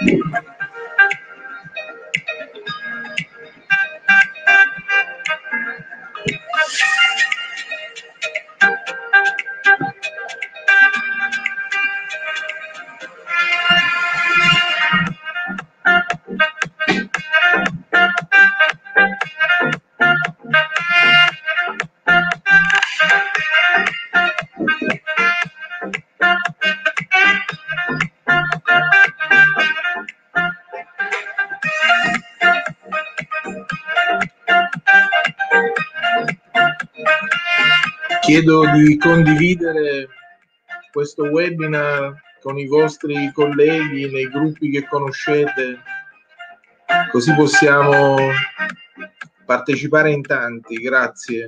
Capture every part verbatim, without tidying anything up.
Chiedo di condividere questo webinar con i vostri colleghi nei gruppi che conoscete, così possiamo partecipare in tanti. Grazie.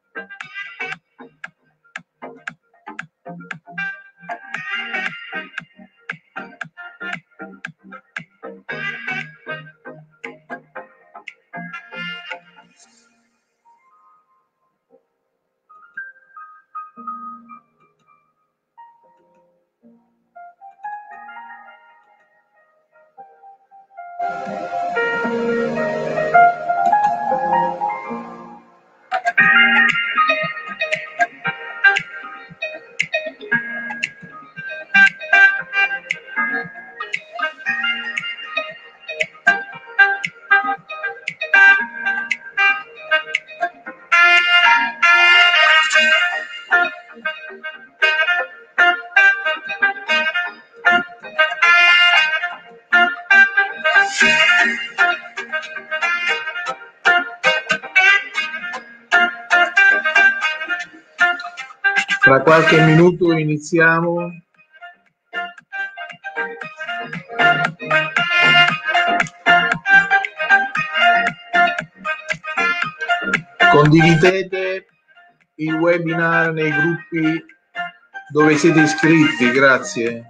Tra qualche minuto iniziamo. Condividete il webinar nei gruppi dove siete iscritti, grazie.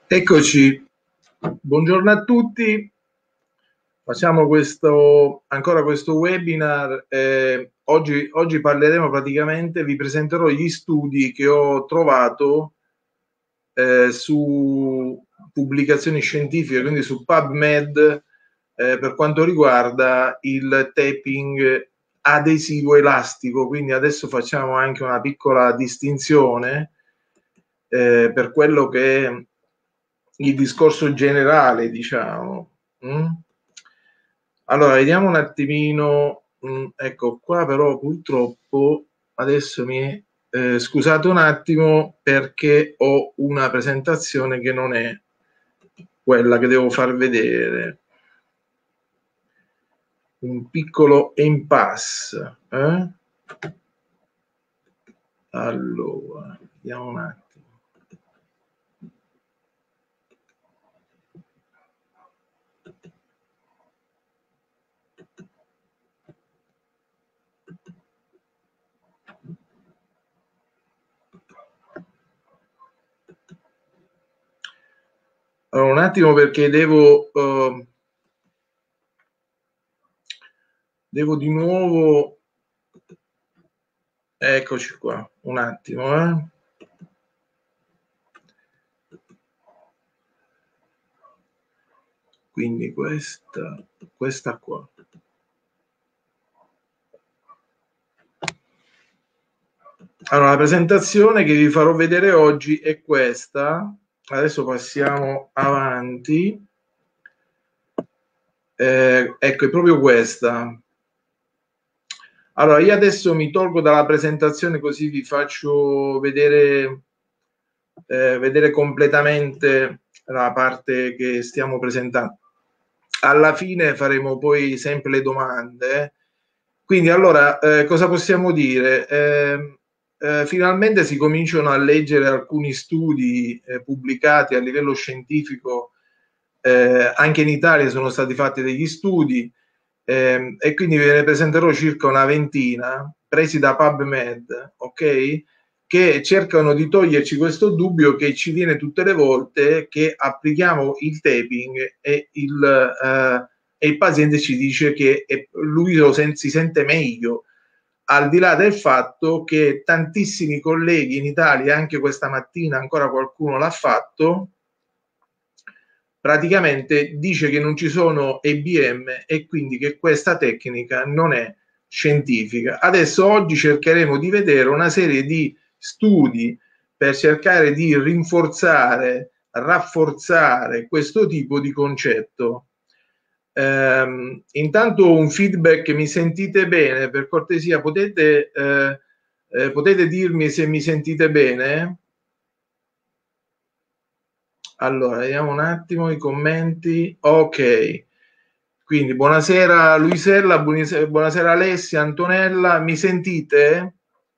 Eccoci, buongiorno a tutti. Facciamo questo, ancora questo webinar. Eh, oggi, oggi parleremo praticamente, vi presenterò gli studi che ho trovato eh, su pubblicazioni scientifiche, quindi su PubMed, eh, per quanto riguarda il taping adesivo elastico. Quindi adesso facciamo anche una piccola distinzione eh, per quello che è il discorso generale, diciamo. Mm? Allora, vediamo un attimino. Mm, ecco qua, però purtroppo adesso mi è eh, scusate un attimo perché ho una presentazione che non è quella che devo far vedere. Un piccolo impasse. Eh? Allora, vediamo un attimo. Allora, un attimo perché devo uh, devo di nuovo, eccoci qua, un attimo, eh. Quindi questa, questa qua. Allora, la presentazione che vi farò vedere oggi è questa. Adesso passiamo avanti. Eh, ecco, è proprio questa. Allora, io adesso mi tolgo dalla presentazione così vi faccio vedere, eh, vedere completamente la parte che stiamo presentando. Alla fine faremo poi sempre le domande. Quindi, allora, eh, cosa possiamo dire? Eh, eh, finalmente si cominciano a leggere alcuni studi eh, pubblicati a livello scientifico. Eh, anche in Italia sono stati fatti degli studi eh, e quindi ve ne presenterò circa una ventina presi da PubMed, ok? Che cercano di toglierci questo dubbio che ci viene tutte le volte che applichiamo il taping e il, eh, e il paziente ci dice che è, lui lo sen- si sente meglio, al di là del fatto che tantissimi colleghi in Italia, anche questa mattina ancora qualcuno l'ha fatto, praticamente dice che non ci sono E B M e quindi che questa tecnica non è scientifica. Adesso oggi cercheremo di vedere una serie di studi per cercare di rinforzare, rafforzare questo tipo di concetto. Eh, intanto un feedback, mi sentite bene? Per cortesia potete, eh, eh, potete dirmi se mi sentite bene? Allora, vediamo un attimo i commenti. Ok. Quindi buonasera Luisella, buonasera, buonasera Alessia, Antonella, mi sentite?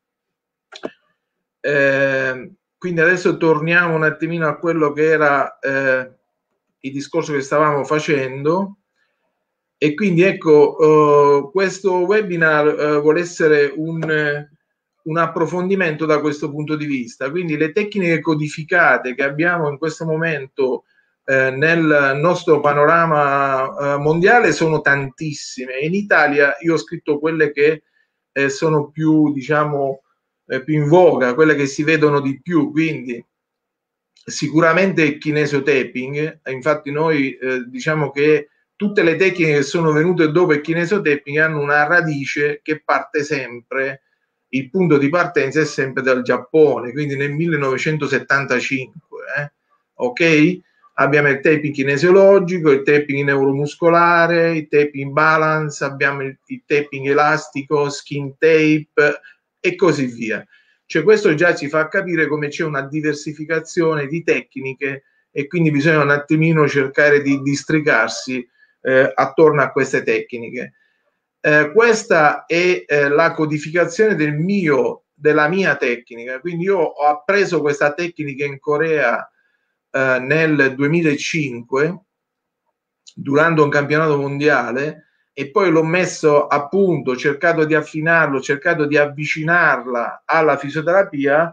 Eh, quindi adesso torniamo un attimino a quello che era eh, il discorso che stavamo facendo. E quindi ecco, eh, questo webinar eh, vuole essere un, un approfondimento da questo punto di vista. Quindi le tecniche codificate che abbiamo in questo momento eh, nel nostro panorama eh, mondiale sono tantissime. In Italia io ho scritto quelle che eh, sono più, diciamo, eh, più in voga, quelle che si vedono di più. Quindi sicuramente il kinesiotaping, infatti noi eh, diciamo che tutte le tecniche che sono venute dopo il kinesiotaping hanno una radice che parte sempre, il punto di partenza è sempre dal Giappone, quindi nel millenovecentosettantacinque, eh? Ok? Abbiamo il taping kinesiologico, il taping neuromuscolare, il taping balance, abbiamo il, il taping elastico, skin tape e così via. Cioè questo già ci fa capire come c'è una diversificazione di tecniche e quindi bisogna un attimino cercare di districarsi eh, attorno a queste tecniche. Eh, questa è eh, la codificazione del mio, della mia tecnica, quindi io ho appreso questa tecnica in Corea eh, nel duemilacinque durante un campionato mondiale e poi l'ho messo a punto, ho cercato di affinarlo, ho cercato di avvicinarla alla fisioterapia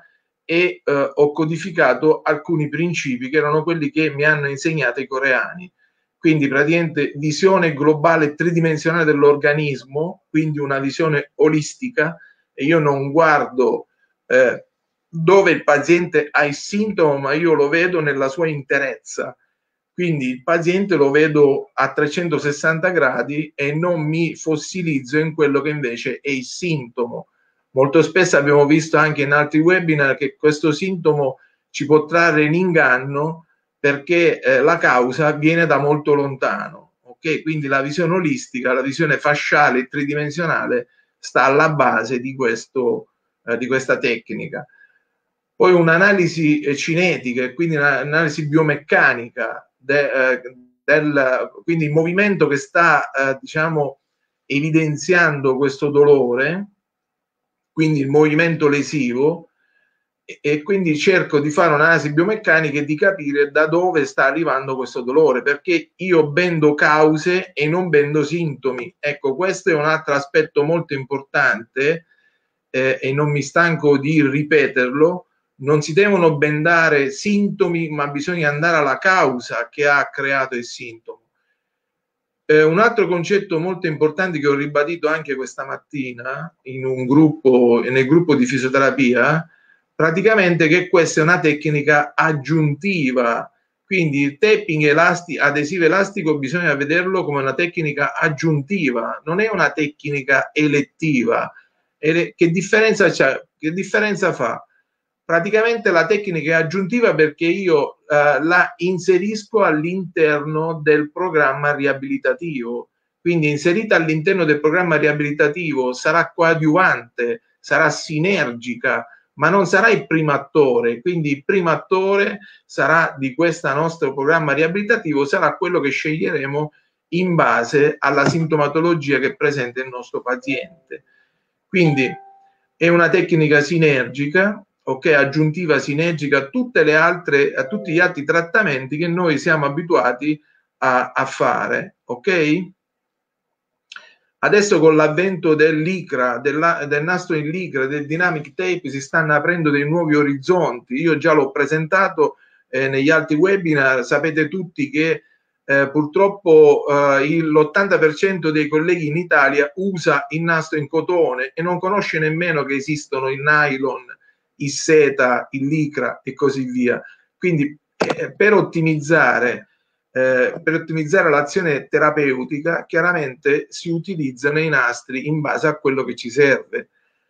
e eh, ho codificato alcuni principi che erano quelli che mi hanno insegnato i coreani. Quindi praticamente visione globale tridimensionale dell'organismo, quindi una visione olistica, e io non guardo eh, dove il paziente ha il sintomo, ma io lo vedo nella sua interezza. Quindi il paziente lo vedo a trecentosessanta gradi e non mi fossilizzo in quello che invece è il sintomo. Molto spesso abbiamo visto anche in altri webinar che questo sintomo ci può trarre in inganno perché eh, la causa viene da molto lontano. Ok? Quindi la visione olistica, la visione fasciale e tridimensionale sta alla base di, questo, eh, di questa tecnica. Poi un'analisi eh, cinetica e quindi un'analisi biomeccanica de, eh, del quindi il movimento che sta eh, diciamo evidenziando questo dolore, quindi il movimento lesivo, e, e quindi cerco di fare un'analisi biomeccanica e di capire da dove sta arrivando questo dolore, perché io bendo cause e non bendo sintomi. Ecco, questo è un altro aspetto molto importante eh, e non mi stanco di ripeterlo. Non si devono bendare sintomi, ma bisogna andare alla causa che ha creato il sintomo. Eh, un altro concetto molto importante che ho ribadito anche questa mattina in un gruppo, nel gruppo di fisioterapia, praticamente che questa è una tecnica aggiuntiva. Quindi il tapping elasti- adesivo elastico bisogna vederlo come una tecnica aggiuntiva, non è una tecnica elettiva. E che differenza c'è? Che differenza fa? Praticamente la tecnica è aggiuntiva perché io eh, la inserisco all'interno del programma riabilitativo. Quindi inserita all'interno del programma riabilitativo sarà coadiuvante, sarà sinergica, ma non sarà il primo attore. Quindi il primo attore sarà di questo nostro programma riabilitativo, sarà quello che sceglieremo in base alla sintomatologia che presenta il nostro paziente. Quindi è una tecnica sinergica, ok, aggiuntiva, sinergica a tutte le altre, a tutti gli altri trattamenti che noi siamo abituati a, a fare, ok? Adesso con l'avvento dell'I-C-R A, della, del nastro in Licra, del Dynamic Tape, si stanno aprendo dei nuovi orizzonti. Io già l'ho presentato eh, negli altri webinar, sapete tutti che eh, purtroppo eh, l'ottanta per cento dei colleghi in Italia usa il nastro in cotone e non conosce nemmeno che esistono il nylon, il seta, il Licra e così via. Quindi eh, per ottimizzare Eh, per ottimizzare l'azione terapeutica, chiaramente si utilizzano i nastri in base a quello che ci serve.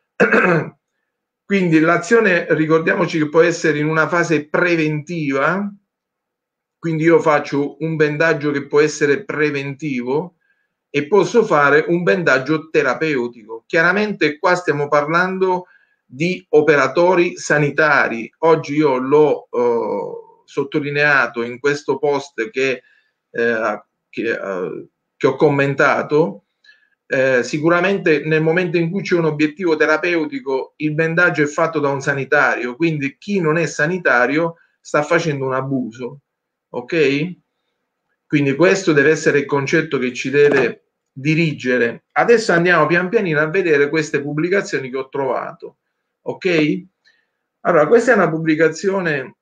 Quindi l'azione, ricordiamoci che può essere in una fase preventiva, quindi io faccio un bendaggio che può essere preventivo e posso fare un bendaggio terapeutico. Chiaramente qua stiamo parlando di operatori sanitari. Oggi io l'ho eh, sottolineato in questo post che, eh, che, eh, che ho commentato. Eh, sicuramente nel momento in cui c'è un obiettivo terapeutico il bendaggio è fatto da un sanitario, quindi chi non è sanitario sta facendo un abuso, ok? Quindi questo deve essere il concetto che ci deve dirigere. Adesso andiamo pian pianino a vedere queste pubblicazioni che ho trovato, ok? Allora, questa è una pubblicazione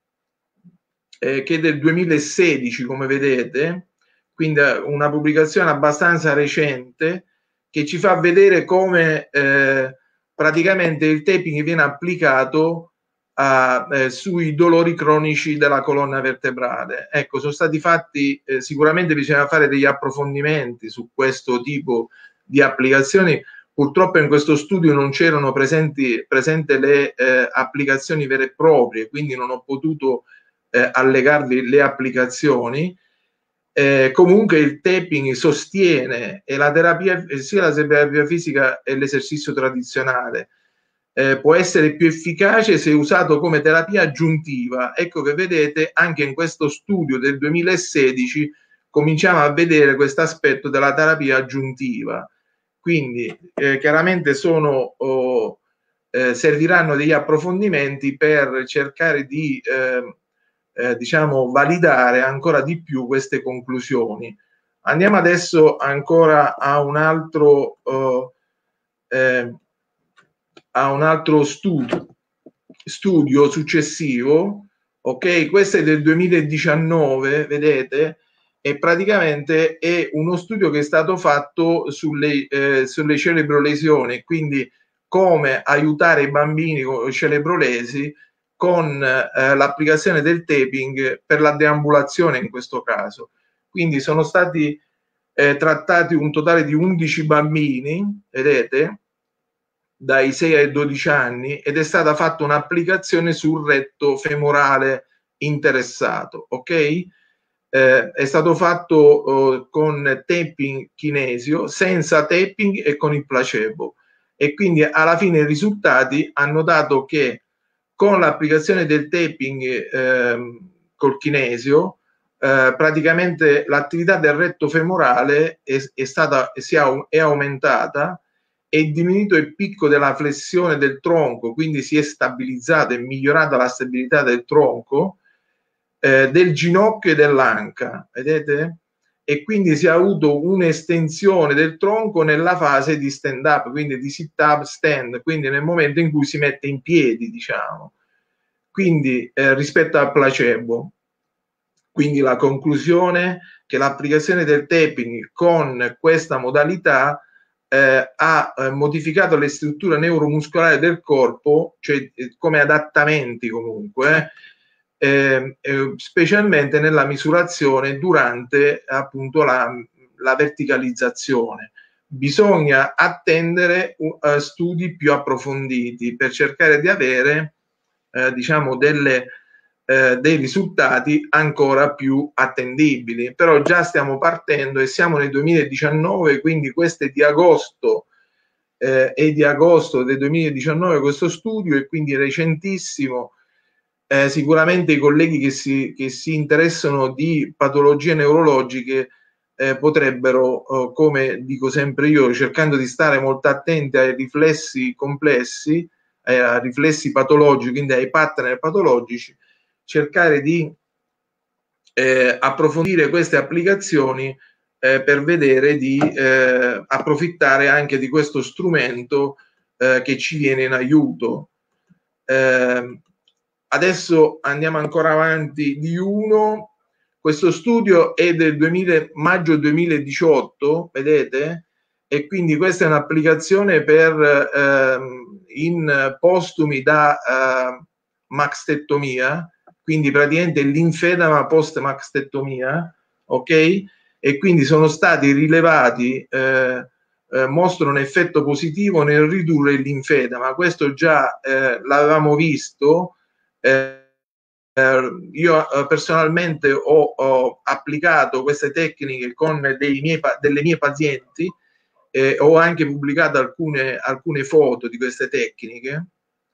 eh, che è del duemilasedici, come vedete, quindi una pubblicazione abbastanza recente che ci fa vedere come eh, praticamente il taping viene applicato a, eh, sui dolori cronici della colonna vertebrale. Ecco, sono stati fatti, eh, sicuramente bisogna fare degli approfondimenti su questo tipo di applicazioni. Purtroppo in questo studio non c'erano presenti presente le eh, applicazioni vere e proprie, quindi non ho potuto eh, allegarvi le applicazioni. Eh, comunque il tapping sostiene e la terapia, sia la terapia fisica e l'esercizio tradizionale. Eh, può essere più efficace se usato come terapia aggiuntiva. Ecco che vedete anche in questo studio del duemilasedici cominciamo a vedere questo aspetto della terapia aggiuntiva. Quindi eh, chiaramente sono, oh, eh, serviranno degli approfondimenti per cercare di eh, eh, diciamo validare ancora di più queste conclusioni. Andiamo adesso ancora a un altro, uh, eh, a un altro studio. studio successivo, ok? Questo è del duemiladiciannove, vedete, e praticamente è uno studio che è stato fatto sulle, eh, sulle cerebrolesioni, quindi come aiutare i bambini con cerebrolesi con eh, l'applicazione del taping per la deambulazione in questo caso. Quindi sono stati eh, trattati un totale di undici bambini, vedete, dai sei ai dodici anni, ed è stata fatta un'applicazione sul retto femorale interessato, ok? Eh, è stato fatto eh, con tapping chinesio, senza tapping e con il placebo, e quindi alla fine i risultati hanno dato che con l'applicazione del tapping eh, col chinesio eh, praticamente l'attività del retto femorale è, è stata si è, è aumentata, è diminuito il picco della flessione del tronco, quindi si è stabilizzata e migliorata la stabilità del tronco, eh, del ginocchio e dell'anca, vedete? E quindi si è avuto un'estensione del tronco nella fase di stand up, quindi di sit up stand, quindi nel momento in cui si mette in piedi, diciamo, quindi eh, rispetto al placebo. Quindi la conclusione che l'applicazione del tapping con questa modalità eh, ha eh, modificato le strutture neuromuscolari del corpo, cioè eh, come adattamenti comunque, eh, eh, specialmente nella misurazione durante appunto la, la verticalizzazione. Bisogna attendere uh, studi più approfonditi per cercare di avere eh, diciamo delle Eh, dei risultati ancora più attendibili, però già stiamo partendo e siamo nel duemiladiciannove, quindi questo è di agosto, eh, è di agosto del duemiladiciannove questo studio, e quindi recentissimo. Eh, sicuramente i colleghi che si, che si interessano di patologie neurologiche eh, potrebbero, eh, come dico sempre io, cercando di stare molto attenti ai riflessi complessi, eh, ai riflessi patologici, quindi ai pattern patologici, cercare di eh, approfondire queste applicazioni eh, per vedere di eh, approfittare anche di questo strumento eh, che ci viene in aiuto. Eh, adesso andiamo ancora avanti di uno. Questo studio è del duemila, maggio duemiladiciotto, vedete? E quindi questa è un'applicazione per eh, in postumi da eh, maxtettomia, quindi praticamente l'infedema post maxtettomia, ok? E quindi sono stati rilevati, eh, eh, mostrano un effetto positivo nel ridurre l'infedema. Questo già eh, l'avevamo visto. Eh, io eh, personalmente ho, ho applicato queste tecniche con dei miei, delle mie pazienti, eh, ho anche pubblicato alcune, alcune foto di queste tecniche,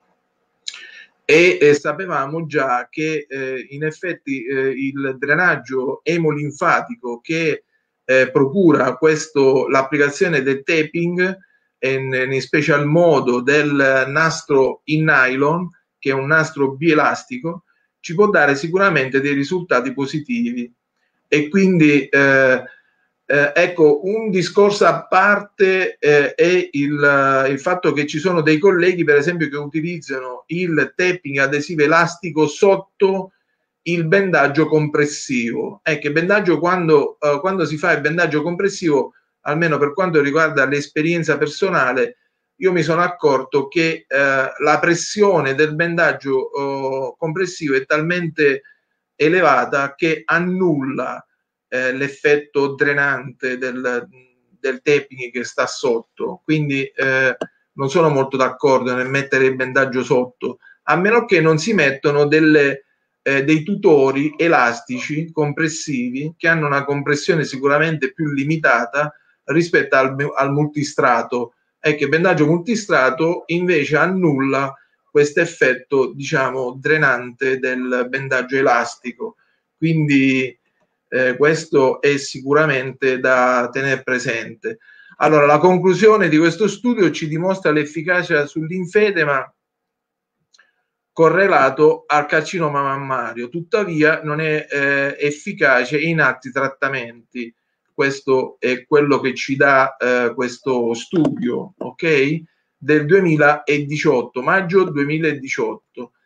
e eh, sapevamo già che eh, in effetti eh, il drenaggio emolinfatico che eh, procura questo, l'applicazione del tapping in, in special modo del nastro in nylon, che è un nastro bielastico, ci può dare sicuramente dei risultati positivi. E quindi eh, eh, ecco, un discorso a parte eh, è il, il fatto che ci sono dei colleghi, per esempio, che utilizzano il tapping adesivo elastico sotto il bendaggio compressivo. Ecco, il bendaggio, quando, eh, quando si fa il bendaggio compressivo, almeno per quanto riguarda l'esperienza personale, io mi sono accorto che eh, la pressione del bendaggio eh, compressivo è talmente elevata che annulla eh, l'effetto drenante del, del tapping che sta sotto. Quindi eh, non sono molto d'accordo nel mettere il bendaggio sotto, a meno che non si mettono delle, eh, dei tutori elastici compressivi che hanno una compressione sicuramente più limitata rispetto al, al multistrato. Ecco, il bendaggio multistrato invece annulla questo effetto, diciamo, drenante del bendaggio elastico. Quindi eh, questo è sicuramente da tenere presente. Allora, la conclusione di questo studio ci dimostra l'efficacia sull'infedema correlato al carcinoma mammario, tuttavia non è eh, efficace in altri trattamenti. Questo è quello che ci dà eh, questo studio, ok? Del duemiladiciotto, maggio duemiladiciotto.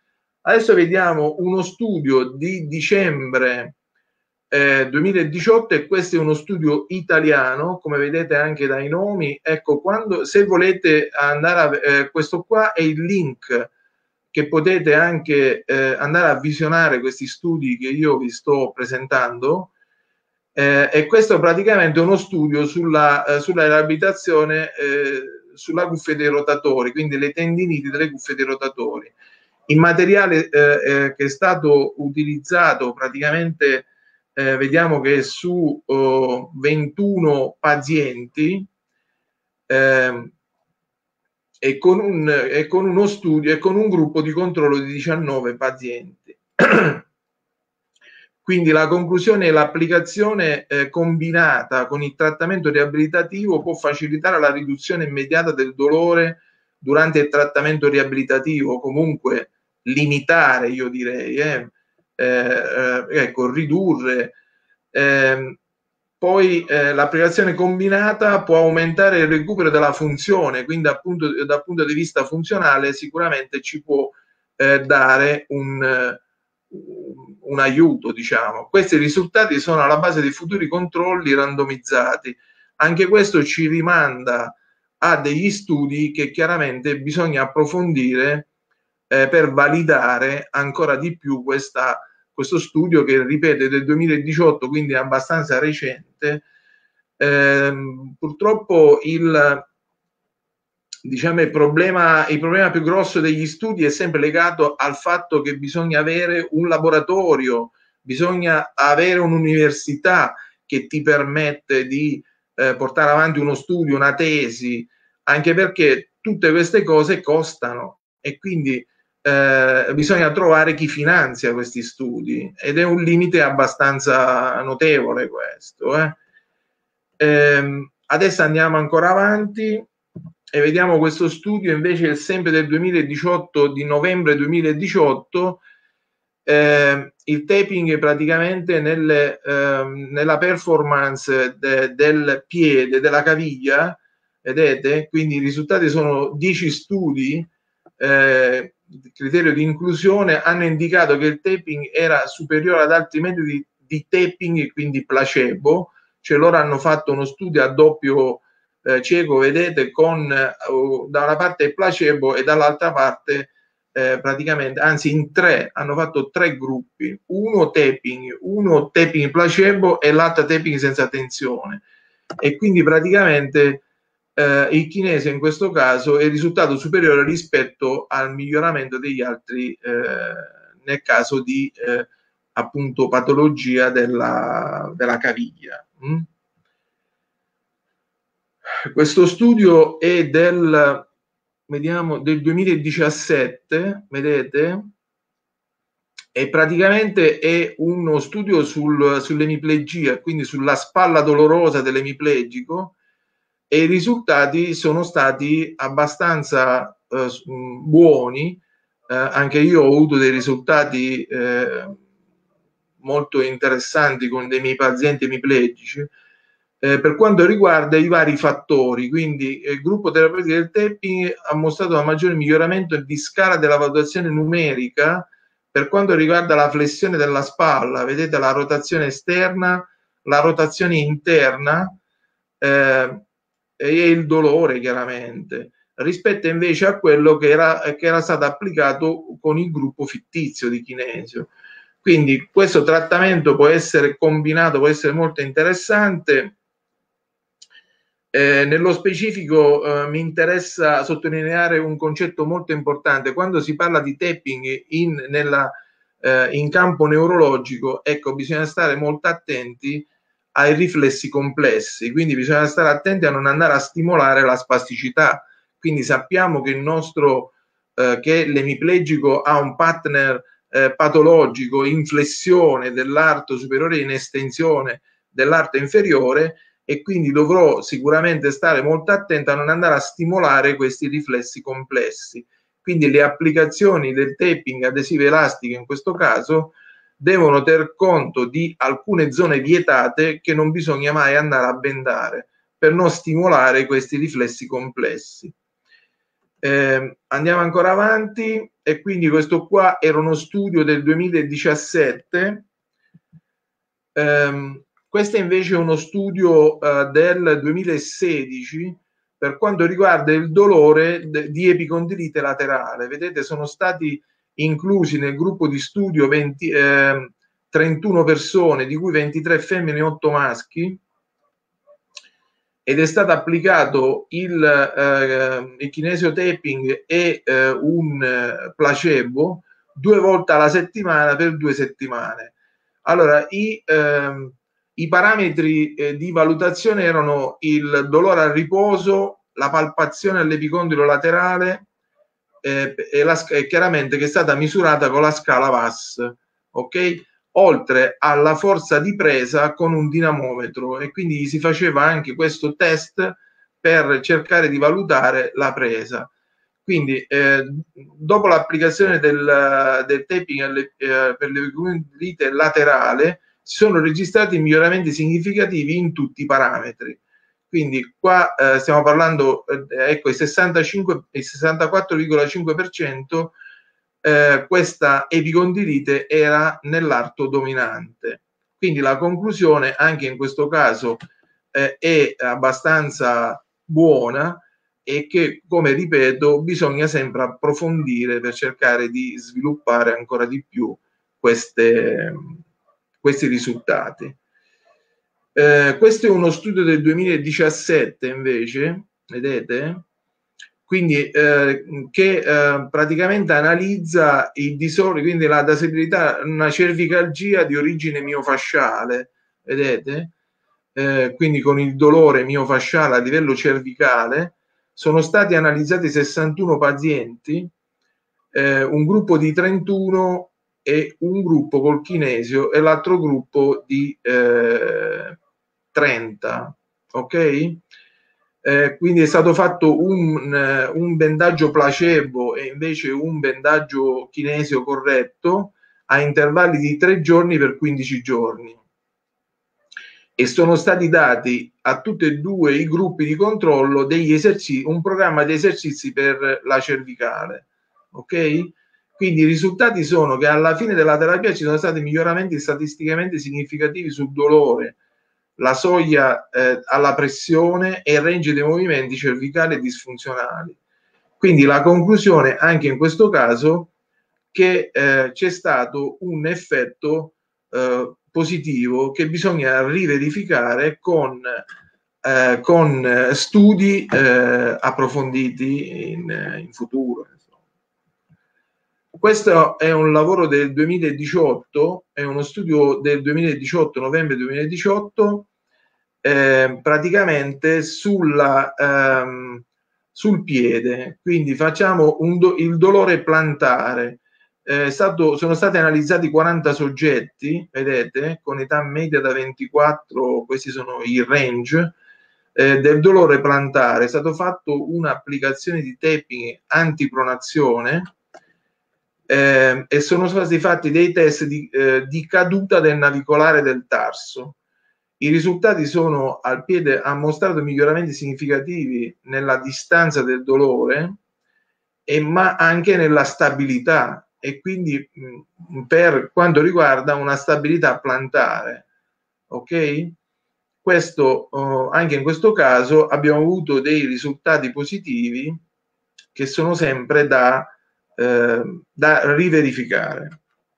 Adesso vediamo uno studio di dicembre eh, duemiladiciotto, e questo è uno studio italiano, come vedete anche dai nomi. Ecco, quando, se volete andare a eh, questo qua è il link che potete anche eh, andare a visionare questi studi che io vi sto presentando, eh, e questo praticamente è uno studio sulla, eh, sulla riabilitazione eh, sulla cuffia dei rotatori, quindi le tendiniti delle cuffie dei rotatori. Il materiale eh, eh, che è stato utilizzato praticamente eh, vediamo che su oh, ventuno pazienti eh, e, con un, e con uno studio e con un gruppo di controllo di diciannove pazienti. Quindi la conclusione è l'applicazione eh, combinata con il trattamento riabilitativo può facilitare la riduzione immediata del dolore durante il trattamento riabilitativo, comunque limitare, io direi, eh, eh, ecco, ridurre. Eh, poi eh, l'applicazione combinata può aumentare il recupero della funzione, quindi appunto dal punto di vista funzionale sicuramente ci può eh, dare un un aiuto, diciamo. Questi risultati sono alla base dei futuri controlli randomizzati. Anche questo ci rimanda a degli studi che chiaramente bisogna approfondire eh, per validare ancora di più questa, questo studio che, ripeto, è del duemiladiciotto, quindi è abbastanza recente. Eh, purtroppo il diciamo il problema, il problema più grosso degli studi è sempre legato al fatto che bisogna avere un laboratorio, bisogna avere un'università che ti permette di eh, portare avanti uno studio, una tesi, anche perché tutte queste cose costano e quindi eh, bisogna trovare chi finanzia questi studi ed è un limite abbastanza notevole questo. Eh. Eh, adesso andiamo ancora avanti e vediamo questo studio invece è sempre del duemiladiciotto, di novembre duemiladiciotto. Eh, il taping praticamente nelle, eh, nella performance de, del piede, della caviglia, vedete? Quindi i risultati sono dieci studi, eh, criterio di inclusione, hanno indicato che il taping era superiore ad altri metodi di taping, quindi placebo, cioè loro hanno fatto uno studio a doppio eh, cieco, vedete, con uh, da una parte il placebo e dall'altra parte eh, praticamente, anzi in tre, hanno fatto tre gruppi, uno taping, uno taping placebo e l'altro taping senza tensione. E quindi praticamente eh, il kinese in questo caso è risultato superiore rispetto al miglioramento degli altri eh, nel caso di eh, appunto patologia della, della caviglia. Mm? Questo studio è del, vediamo, del duemiladiciassette, vedete, e praticamente è uno studio sul, sull'emiplegia, quindi sulla spalla dolorosa dell'emiplegico, e i risultati sono stati abbastanza eh, buoni. Eh, anche io ho avuto dei risultati eh, molto interessanti con dei miei pazienti emiplegici. Eh, per quanto riguarda i vari fattori, quindi il gruppo terapeutico del tapping ha mostrato un maggiore miglioramento di scala della valutazione numerica per quanto riguarda la flessione della spalla, vedete la rotazione esterna, la rotazione interna eh, e il dolore chiaramente, rispetto invece a quello che era, che era stato applicato con il gruppo fittizio di kinesio. Quindi questo trattamento può essere combinato, può essere molto interessante. Eh, nello specifico eh, mi interessa sottolineare un concetto molto importante. Quando si parla di tapping in, nella, eh, in campo neurologico, ecco, bisogna stare molto attenti ai riflessi complessi, quindi bisogna stare attenti a non andare a stimolare la spasticità. Quindi sappiamo che il nostro, eh, che l'emiplegico ha un partner eh, patologico in flessione dell'arto superiore e in estensione dell'arto inferiore, e quindi dovrò sicuramente stare molto attento a non andare a stimolare questi riflessi complessi. Quindi le applicazioni del taping adesive elastiche in questo caso devono tener conto di alcune zone vietate che non bisogna mai andare a bendare per non stimolare questi riflessi complessi. Eh, andiamo ancora avanti, e quindi questo qua era uno studio del duemiladiciassette. Eh, questo è invece uno studio eh, del duemilasedici per quanto riguarda il dolore di epicondilite laterale. Vedete, sono stati inclusi nel gruppo di studio venti, eh, trentuno persone, di cui ventitré femmine e otto maschi, ed è stato applicato il, eh, il kinesio tapping e eh, un placebo due volte alla settimana per due settimane. Allora, i, eh, i parametri eh, di valutazione erano il dolore al riposo, la palpazione all'epicondilo laterale eh, e, la, e chiaramente che è stata misurata con la scala V A S, ok? Oltre alla forza di presa con un dinamometro, e quindi si faceva anche questo test per cercare di valutare la presa. Quindi eh, dopo l'applicazione del, del tapping alle, eh, per l'epicondilite laterale si sono registrati miglioramenti significativi in tutti i parametri. Quindi qua eh, stiamo parlando, eh, ecco, il sessantacinque, il sessantaquattro virgola cinque per cento eh, questa epicondilite era nell'arto dominante. Quindi la conclusione anche in questo caso eh, è abbastanza buona, e che, come ripeto, bisogna sempre approfondire per cercare di sviluppare ancora di più queste, questi risultati. Eh, questo è uno studio del duemiladiciassette invece, vedete? Quindi eh, che eh, praticamente analizza il disordine, quindi la disabilità, una cervicalgia di origine miofasciale, vedete? Eh, quindi con il dolore miofasciale a livello cervicale. Sono stati analizzati sessantuno pazienti, eh, un gruppo di trentuno e un gruppo col kinesio e l'altro gruppo di eh, trenta, ok? Eh, quindi è stato fatto un, un bendaggio placebo e invece un bendaggio kinesio corretto a intervalli di tre giorni per quindici giorni, e sono stati dati a tutti e due i gruppi di controllo degli esercizi, un programma di esercizi per la cervicale, ok? Quindi i risultati sono che alla fine della terapia ci sono stati miglioramenti statisticamente significativi sul dolore, la soglia eh, alla pressione e il range dei movimenti cervicali e disfunzionali. Quindi la conclusione anche in questo caso che eh, c'è stato un effetto eh, positivo che bisogna riverificare con, eh, con studi eh, approfonditi in, in futuro. Questo è un lavoro del duemiladiciotto, è uno studio del duemiladiciotto, novembre duemiladiciotto, eh, praticamente sulla, ehm, sul piede. Quindi facciamo un do, il dolore plantare. Eh, stato, sono stati analizzati quaranta soggetti, vedete, con età media da ventiquattro, questi sono i range eh, del dolore plantare. È stato fatto un'applicazione di tapping antipronazione eh, e sono stati fatti dei test di, eh, di caduta del navicolare del tarso. I risultati sono: al piede ha mostrato miglioramenti significativi nella distanza del dolore, e, ma anche nella stabilità, e quindi mh, per quanto riguarda una stabilità plantare, ok? Questo, eh, anche in questo caso abbiamo avuto dei risultati positivi che sono sempre da, eh, da riverificare.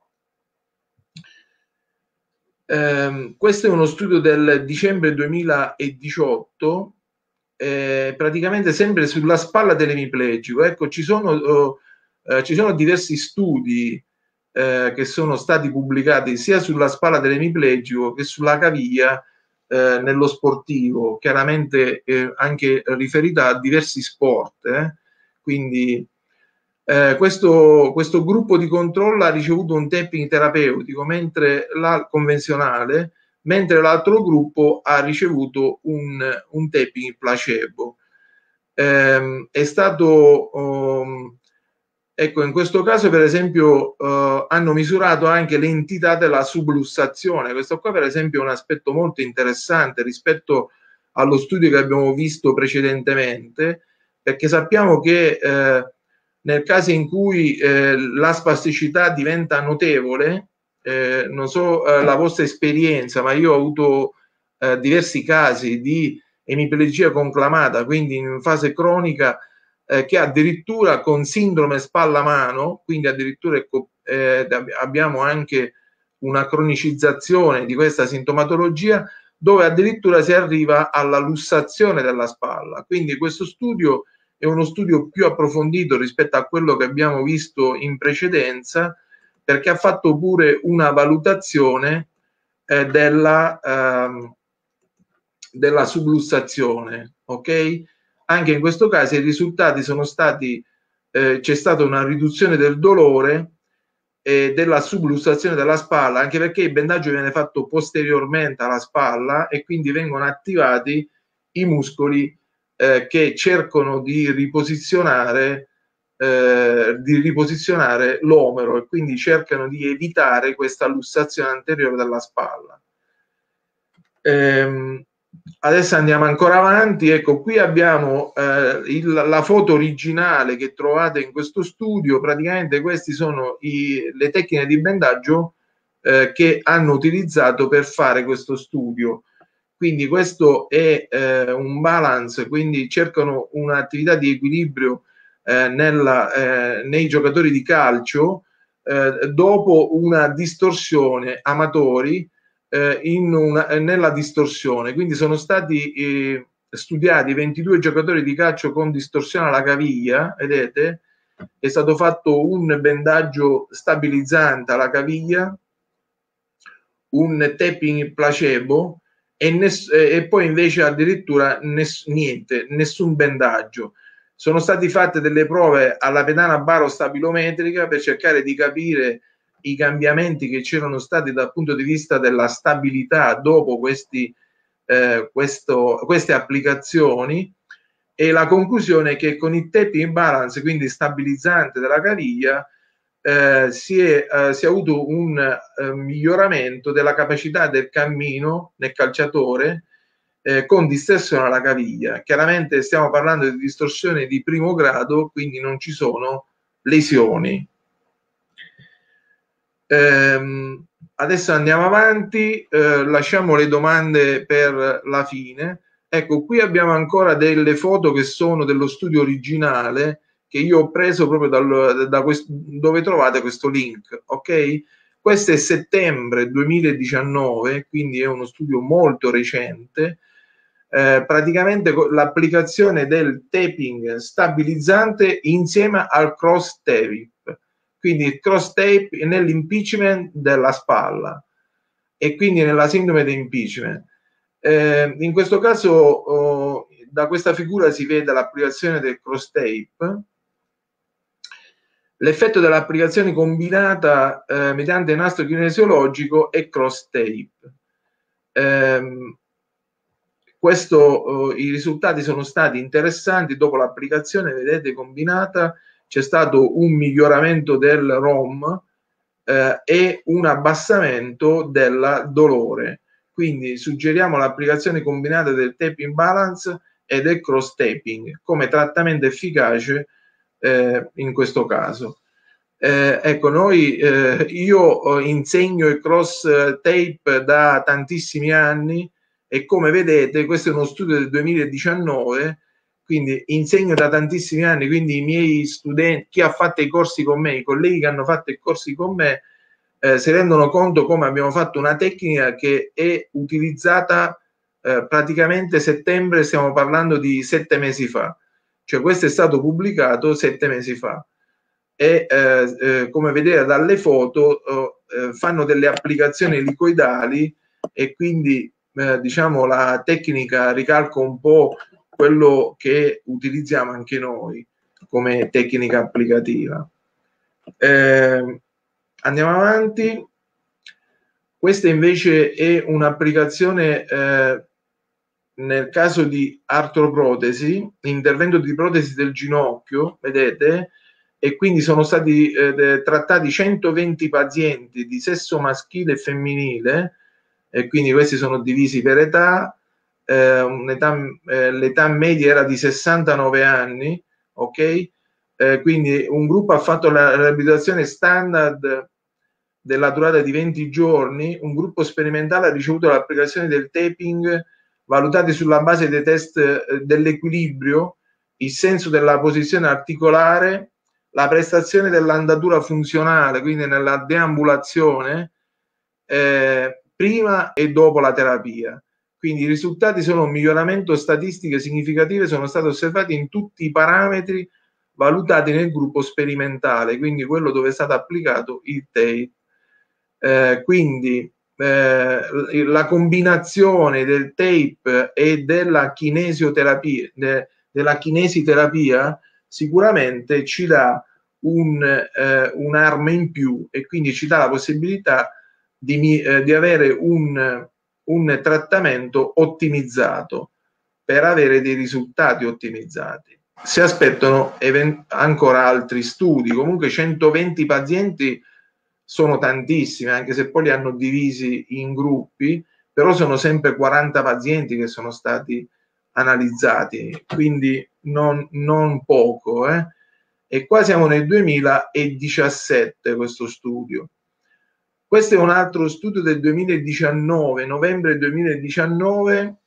Eh, questo è uno studio del dicembre duemiladiciotto, eh, praticamente sempre sulla spalla dell'emiplegico. Ecco, ci sono, eh, ci sono diversi studi eh, che sono stati pubblicati sia sulla spalla dell'emiplegico che sulla caviglia eh, nello sportivo, chiaramente eh, anche riferita a diversi sport. Eh. Quindi Eh, questo, questo gruppo di controllo ha ricevuto un tapping terapeutico mentre la convenzionale, mentre l'altro gruppo ha ricevuto un, un tapping placebo. Eh, è stato, um, ecco, in questo caso per esempio uh, hanno misurato anche l'entità della sublussazione. Questo qua per esempio è un aspetto molto interessante rispetto allo studio che abbiamo visto precedentemente, perché sappiamo che eh, nel caso in cui eh, la spasticità diventa notevole, eh, non so eh, la vostra esperienza, ma io ho avuto eh, diversi casi di emiplegia conclamata, quindi in fase cronica, eh, che addirittura con sindrome spalla-mano, quindi addirittura ecco, eh, abbiamo anche una cronicizzazione di questa sintomatologia, dove addirittura si arriva alla lussazione della spalla. Quindi questo studio è uno studio più approfondito rispetto a quello che abbiamo visto in precedenza, perché ha fatto pure una valutazione eh, della, ehm, della sublussazione, ok? Anche in questo caso i risultati sono stati, eh, c'è stata una riduzione del dolore e della sublussazione della spalla, anche perché il bendaggio viene fatto posteriormente alla spalla e quindi vengono attivati i muscoli eh, che cercano di riposizionare eh, di riposizionare l'omero e quindi cercano di evitare questa lussazione anteriore della spalla. Ehm, adesso andiamo ancora avanti. Ecco, qui abbiamo eh, il, la foto originale che trovate in questo studio. Praticamente queste sono i, le tecniche di bendaggio eh, che hanno utilizzato per fare questo studio. Quindi questo è eh, un balance, quindi cercano un'attività di equilibrio eh, nella, eh, nei giocatori di calcio eh, dopo una distorsione amatori eh, in una, nella distorsione. Quindi sono stati eh, studiati ventidue giocatori di calcio con distorsione alla caviglia, vedete? È stato fatto un bendaggio stabilizzante alla caviglia, un tapping placebo e, ness- e poi invece addirittura ness- niente, nessun bendaggio. Sono state fatte delle prove alla pedana barostabilometrica per cercare di capire i cambiamenti che c'erano stati dal punto di vista della stabilità dopo questi, eh, questo, queste applicazioni, e la conclusione è che con il tapping balance, quindi stabilizzante della caviglia, eh, si, è, eh, si è avuto un eh, miglioramento della capacità del cammino nel calciatore eh, con distorsione alla caviglia. Chiaramente stiamo parlando di distorsione di primo grado, quindi non ci sono lesioni. Ehm, adesso andiamo avanti, eh, lasciamo le domande per la fine. Ecco, qui abbiamo ancora delle foto che sono dello studio originale che io ho preso proprio dal, da questo, dove trovate questo link, ok? Questo è settembre duemiladiciannove, quindi è uno studio molto recente. Eh, praticamente l'applicazione del tapping stabilizzante insieme al cross tape, quindi il cross tape nell'impeachment della spalla e quindi nella sindrome di impeachment. Eh, in questo caso oh, da questa figura si vede l'applicazione del cross tape. L'effetto dell'applicazione combinata eh, mediante nastro kinesiologico e cross tape. Eh, questo, eh, i risultati sono stati interessanti. Dopo l'applicazione, vedete, combinata, c'è stato un miglioramento del R O M eh, e un abbassamento del dolore. Quindi suggeriamo l'applicazione combinata del tapping balance e del cross tapping come trattamento efficace eh, in questo caso. Eh, ecco, noi, eh, io insegno il cross tape da tantissimi anni e come vedete questo è uno studio del duemiladiciannove, quindi insegno da tantissimi anni, quindi i miei studenti, chi ha fatto i corsi con me, i colleghi che hanno fatto i corsi con me eh, si rendono conto come abbiamo fatto una tecnica che è utilizzata eh, praticamente settembre, stiamo parlando di sette mesi fa, cioè questo è stato pubblicato sette mesi fa. E eh, eh, come vedete dalle foto eh, fanno delle applicazioni elicoidali e quindi eh, diciamo la tecnica ricalca un po' quello che utilizziamo anche noi come tecnica applicativa. Eh, andiamo avanti. Questa invece è un'applicazione eh, nel caso di artroprotesi, intervento di protesi del ginocchio, vedete, e quindi sono stati eh, trattati centoventi pazienti di sesso maschile e femminile, e quindi questi sono divisi per età, eh, un'età eh, l'età media era di sessantanove anni, ok? Eh, quindi un gruppo ha fatto la riabilitazione standard della durata di venti giorni, un gruppo sperimentale ha ricevuto l'applicazione del taping valutati sulla base dei test eh, dell'equilibrio, il senso della posizione articolare, la prestazione dell'andatura funzionale, quindi nella deambulazione, eh, prima e dopo la terapia. Quindi i risultati sono un miglioramento statistiche significative, sono stati osservati in tutti i parametri valutati nel gruppo sperimentale, quindi quello dove è stato applicato il tape. Eh, quindi eh, la combinazione del tape e della kinesioterapia, de, della kinesiterapia sicuramente ci dà un, eh, un'arma in più e quindi ci dà la possibilità di, eh, di avere un, un trattamento ottimizzato per avere dei risultati ottimizzati. Si aspettano ancora altri studi, comunque centoventi pazienti sono tantissimi, anche se poi li hanno divisi in gruppi, però sono sempre quaranta pazienti che sono stati analizzati, quindi non, non poco, eh? E qua siamo nel duemiladiciassette questo studio. Questo è un altro studio del duemiladiciannove, novembre duemiladiciannove,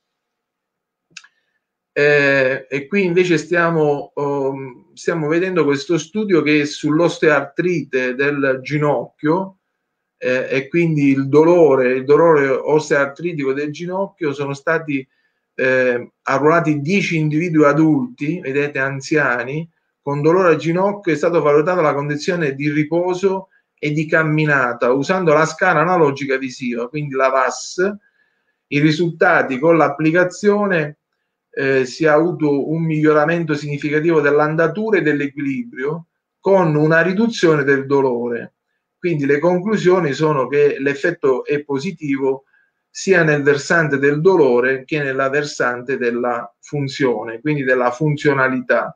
eh, e qui invece stiamo, um, stiamo vedendo questo studio che è sull'osteoartrite del ginocchio, eh, e quindi il dolore, il dolore osteoartritico del ginocchio. Sono stati eh, arruolati dieci individui adulti, vedete, anziani, con dolore al ginocchio. È stata valutata la condizione di riposo e di camminata usando la scala analogica visiva, quindi la V A S. I risultati con l'applicazione eh, si è avuto un miglioramento significativo dell'andatura e dell'equilibrio con una riduzione del dolore. Quindi le conclusioni sono che l'effetto è positivo sia nel versante del dolore che nella versante della funzione, quindi della funzionalità.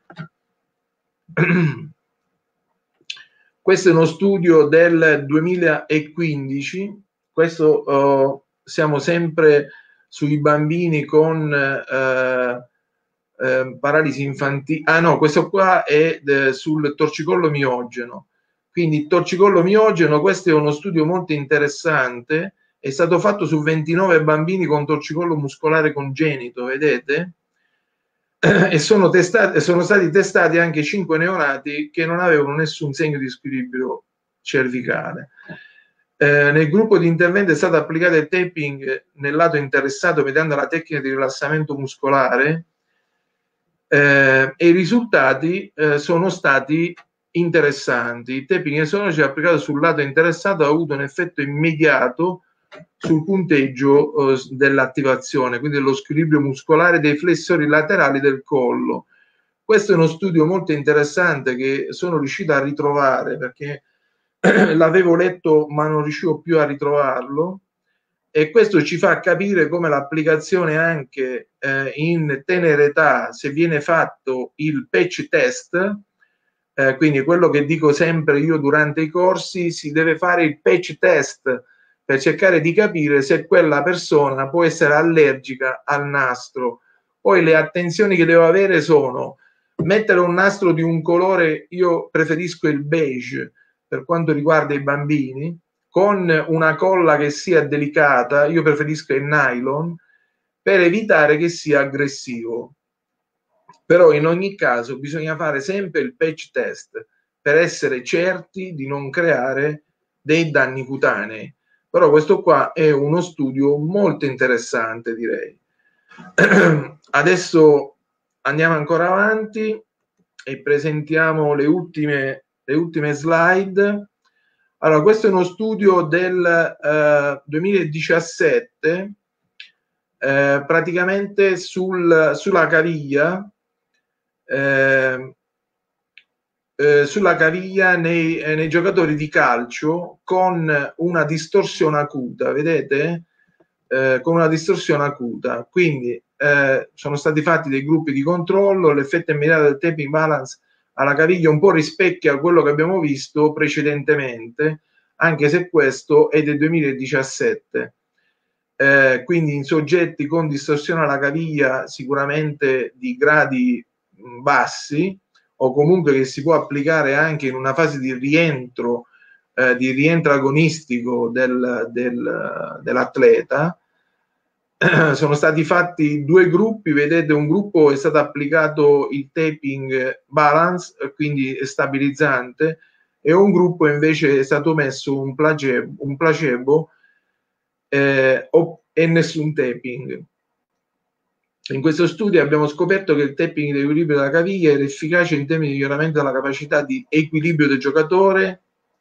Questo è uno studio del duemilaquindici, questo uh, siamo sempre sui bambini con uh, uh, paralisi infantile. Ah no, questo qua è de, sul torcicollo miogeno. Quindi il torcicollo miogeno, questo è uno studio molto interessante, è stato fatto su ventinove bambini con torcicollo muscolare congenito, vedete? E sono, testati, sono stati testati anche cinque neonati che non avevano nessun segno di squilibrio cervicale. Eh, nel gruppo di intervento è stato applicato il taping nel lato interessato mediante la tecnica di rilassamento muscolare, eh, e i risultati eh, sono stati interessanti. Il tapping esologico applicato sul lato interessato ha avuto un effetto immediato sul punteggio eh, dell'attivazione, quindi dello squilibrio muscolare dei flessori laterali del collo. Questo è uno studio molto interessante che sono riuscito a ritrovare perché l'avevo letto ma non riuscivo più a ritrovarlo, e questo ci fa capire come l'applicazione anche eh, in tenera età, se viene fatto il patch test, eh, quindi quello che dico sempre io durante i corsi, si deve fare il patch test per cercare di capire se quella persona può essere allergica al nastro. Poi le attenzioni che devo avere sono mettere un nastro di un colore, io preferisco il beige per quanto riguarda i bambini, con una colla che sia delicata, io preferisco il nylon, per evitare che sia aggressivo. Però in ogni caso bisogna fare sempre il patch test per essere certi di non creare dei danni cutanei. Però questo qua è uno studio molto interessante, direi. Adesso andiamo ancora avanti e presentiamo le ultime, le ultime slide. Allora, questo è uno studio del eh, duemiladiciassette, eh, praticamente sul, sulla caviglia, eh, eh, sulla caviglia nei, eh, nei giocatori di calcio con una distorsione acuta, vedete? Eh, con una distorsione acuta. Quindi eh, sono stati fatti dei gruppi di controllo, l'effetto immediato del tapping balance alla caviglia un po' rispecchia quello che abbiamo visto precedentemente, anche se questo è del duemiladiciassette. Eh, quindi in soggetti con distorsione alla caviglia sicuramente di gradi bassi, o comunque che si può applicare anche in una fase di rientro, eh, di rientro agonistico del, del, dell'atleta. Sono stati fatti due gruppi, vedete, un gruppo è stato applicato il taping balance, quindi stabilizzante, e un gruppo invece è stato messo un placebo, un placebo eh, e nessun taping. In questo studio abbiamo scoperto che il tapping di equilibrio della caviglia era efficace in termini di miglioramento della capacità di equilibrio del giocatore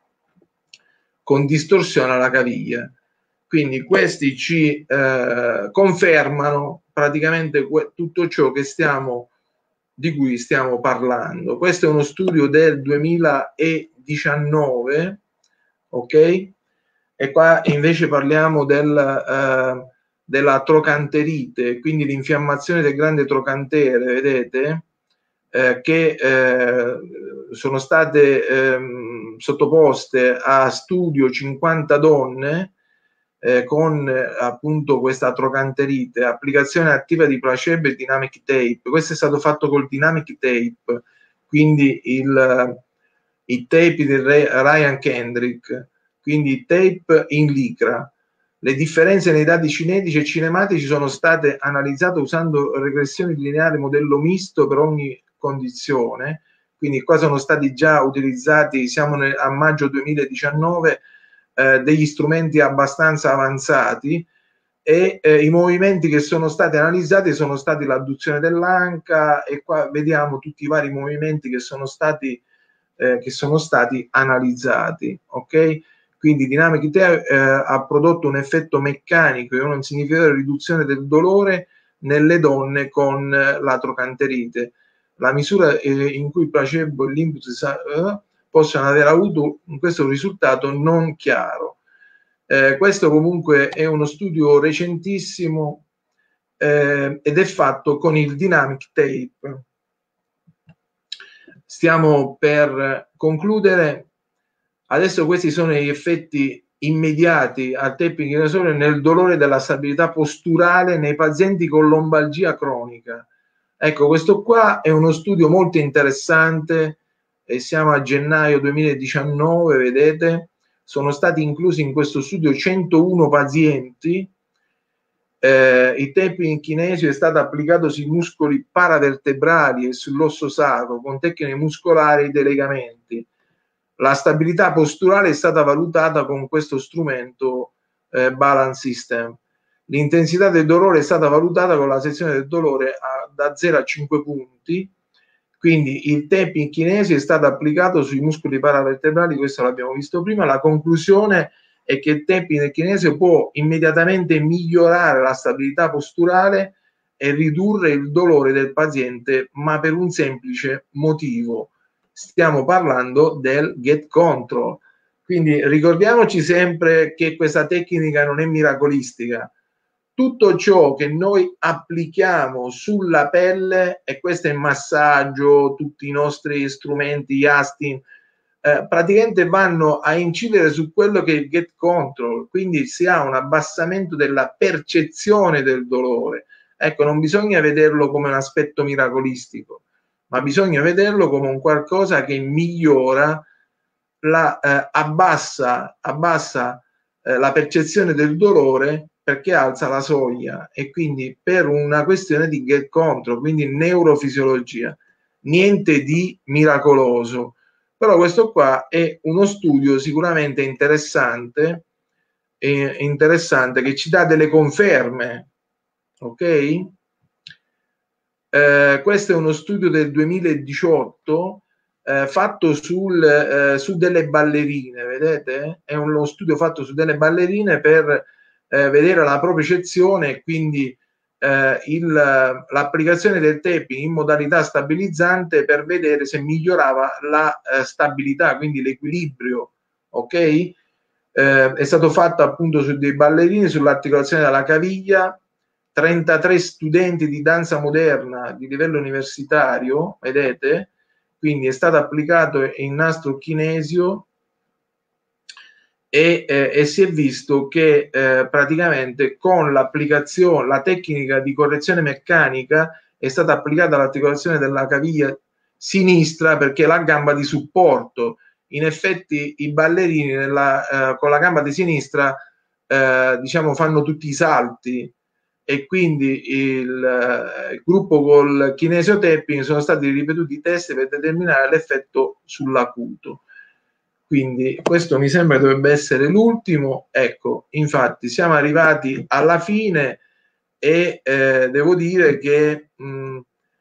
con distorsione alla caviglia. Quindi questi ci eh, confermano praticamente tutto ciò che stiamo, di cui stiamo parlando. Questo è uno studio del duemiladiciannove, ok? E qua invece parliamo del, eh, della trocanterite, quindi l'infiammazione del grande trocantere, vedete, eh, che eh, sono state eh, sottoposte a studio cinquanta donne eh, con eh, appunto questa trocanterite, applicazione attiva di placebo e dynamic tape. Questo è stato fatto col dynamic tape, quindi il, i tape di Ryan Kendrick, quindi tape in licra. Le differenze nei dati cinetici e cinematici sono state analizzate usando regressioni lineari modello misto per ogni condizione, quindi qua sono stati già utilizzati, siamo nel, a maggio duemiladiciannove, eh, degli strumenti abbastanza avanzati, e eh, i movimenti che sono stati analizzati sono stati l'adduzione dell'anca, e qua vediamo tutti i vari movimenti che sono stati, eh, che sono stati analizzati, ok? Quindi Dynamic Tape eh, ha prodotto un effetto meccanico e una significativa riduzione del dolore nelle donne con eh, la trocanterite. La misura eh, in cui il placebo e l'input eh, possono aver avuto questo risultato non chiaro. Eh, questo comunque è uno studio recentissimo eh, ed è fatto con il Dynamic Tape. Stiamo per concludere. Adesso questi sono gli effetti immediati al tapping inasole nel dolore della stabilità posturale nei pazienti con lombalgia cronica. Ecco, questo qua è uno studio molto interessante e siamo a gennaio duemiladiciannove, vedete, sono stati inclusi in questo studio centouno pazienti. Eh, il tapping chinesio è stato applicato sui muscoli paravertebrali e sull'osso sacro con tecniche muscolari dei legamenti. La stabilità posturale è stata valutata con questo strumento eh, Balance System. L'intensità del dolore è stata valutata con la sezione del dolore a, da zero a cinque punti. Quindi il tapping chinesio è stato applicato sui muscoli paravertebrali, questo l'abbiamo visto prima. La conclusione è che il tapping chinesio può immediatamente migliorare la stabilità posturale e ridurre il dolore del paziente, ma per un semplice motivo. Stiamo parlando del get control. Quindi ricordiamoci sempre che questa tecnica non è miracolistica. Tutto ciò che noi applichiamo sulla pelle, e questo è il massaggio, tutti i nostri strumenti, gli Astin, eh, praticamente vanno a incidere su quello che è il get control, quindi si ha un abbassamento della percezione del dolore. Ecco, non bisogna vederlo come un aspetto miracolistico, ma bisogna vederlo come un qualcosa che migliora, la, eh, abbassa, abbassa eh, la percezione del dolore, perché alza la soglia, e quindi per una questione di get control, quindi neurofisiologia, niente di miracoloso. Però questo qua è uno studio sicuramente interessante, eh, interessante che ci dà delle conferme, ok? Eh, questo è uno studio del duemiladiciotto eh, fatto sul, eh, su delle ballerine, vedete? È uno studio fatto su delle ballerine per eh, vedere la propriocezione e quindi eh, l'applicazione del tapping in modalità stabilizzante per vedere se migliorava la eh, stabilità, quindi l'equilibrio, ok? Eh, è stato fatto appunto su dei ballerini, sull'articolazione della caviglia. trentatré studenti di danza moderna di livello universitario, vedete? Quindi è stato applicato in nastro chinesio e, eh, e si è visto che eh, praticamente con l'applicazione, la tecnica di correzione meccanica è è stata applicata all'articolazione della caviglia sinistra perché è la gamba di supporto. In effetti i ballerini nella, eh, con la gamba di sinistra eh, diciamo fanno tutti i salti, e quindi il, eh, il gruppo col kinesio tapping sono stati ripetuti test per determinare l'effetto sull'acuto. Quindi questo mi sembra dovrebbe essere l'ultimo. Ecco, infatti siamo arrivati alla fine e eh, devo dire che mh,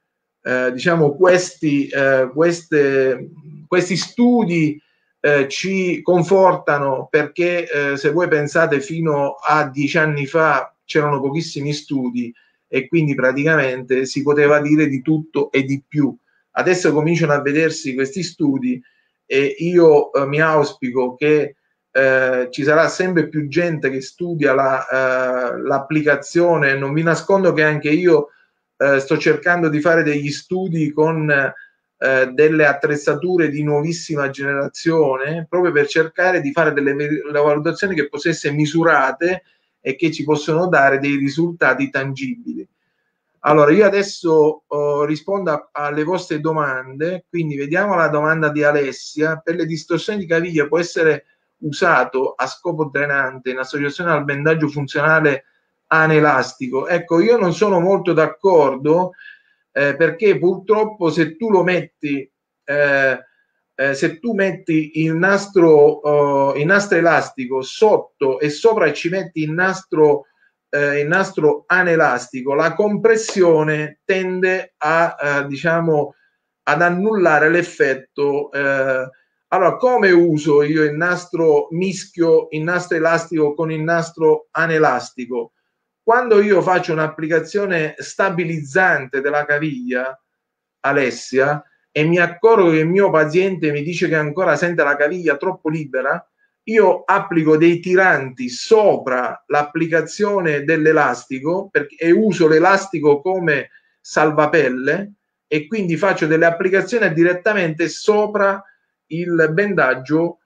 eh, diciamo questi, eh, queste, questi studi eh, ci confortano, perché eh, se voi pensate fino a dieci anni fa c'erano pochissimi studi e quindi praticamente si poteva dire di tutto e di più. Adesso cominciano a vedersi questi studi e io eh, mi auspico che eh, ci sarà sempre più gente che studia la, eh, l'applicazione. Non vi nascondo che anche io eh, sto cercando di fare degli studi con eh, delle attrezzature di nuovissima generazione, proprio per cercare di fare delle valutazioni che possano essere misurate e che ci possono dare dei risultati tangibili. Allora, io adesso oh, rispondo a, alle vostre domande, quindi vediamo la domanda di Alessia. Per le distorsioni di caviglia può essere usato a scopo drenante in associazione al bendaggio funzionale anelastico? Ecco, io non sono molto d'accordo eh, perché purtroppo se tu lo metti, eh, eh, se tu metti il nastro, uh, il nastro elastico sotto e sopra e ci metti il nastro Eh, il nastro anelastico, la compressione tende a eh, diciamo ad annullare l'effetto. Eh, allora, come uso io il nastro mischio, il nastro elastico con il nastro anelastico? Quando io faccio un'applicazione stabilizzante della caviglia, Alessia, e mi accorgo che il mio paziente mi dice che ancora sente la caviglia troppo libera, io applico dei tiranti sopra l'applicazione dell'elastico e uso l'elastico come salvapelle, e quindi faccio delle applicazioni direttamente sopra il bendaggio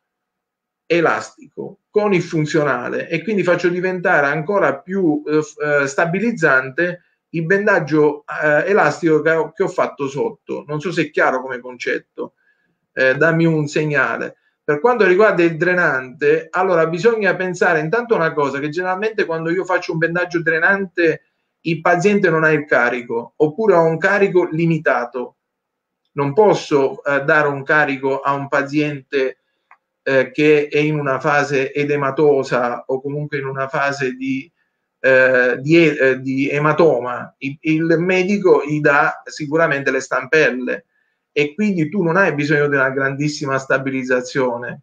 elastico con il funzionale, e quindi faccio diventare ancora più eh, stabilizzante il bendaggio eh, elastico che ho, che ho fatto sotto. Non so se è chiaro come concetto, eh, dammi un segnale. Per quanto riguarda il drenante, allora bisogna pensare intanto una cosa, che generalmente quando io faccio un bendaggio drenante il paziente non ha il carico, oppure ha un carico limitato. Non posso eh, dare un carico a un paziente eh, che è in una fase edematosa o comunque in una fase di, eh, di, eh, di ematoma. Il, il medico gli dà sicuramente le stampelle, e quindi tu non hai bisogno di una grandissima stabilizzazione.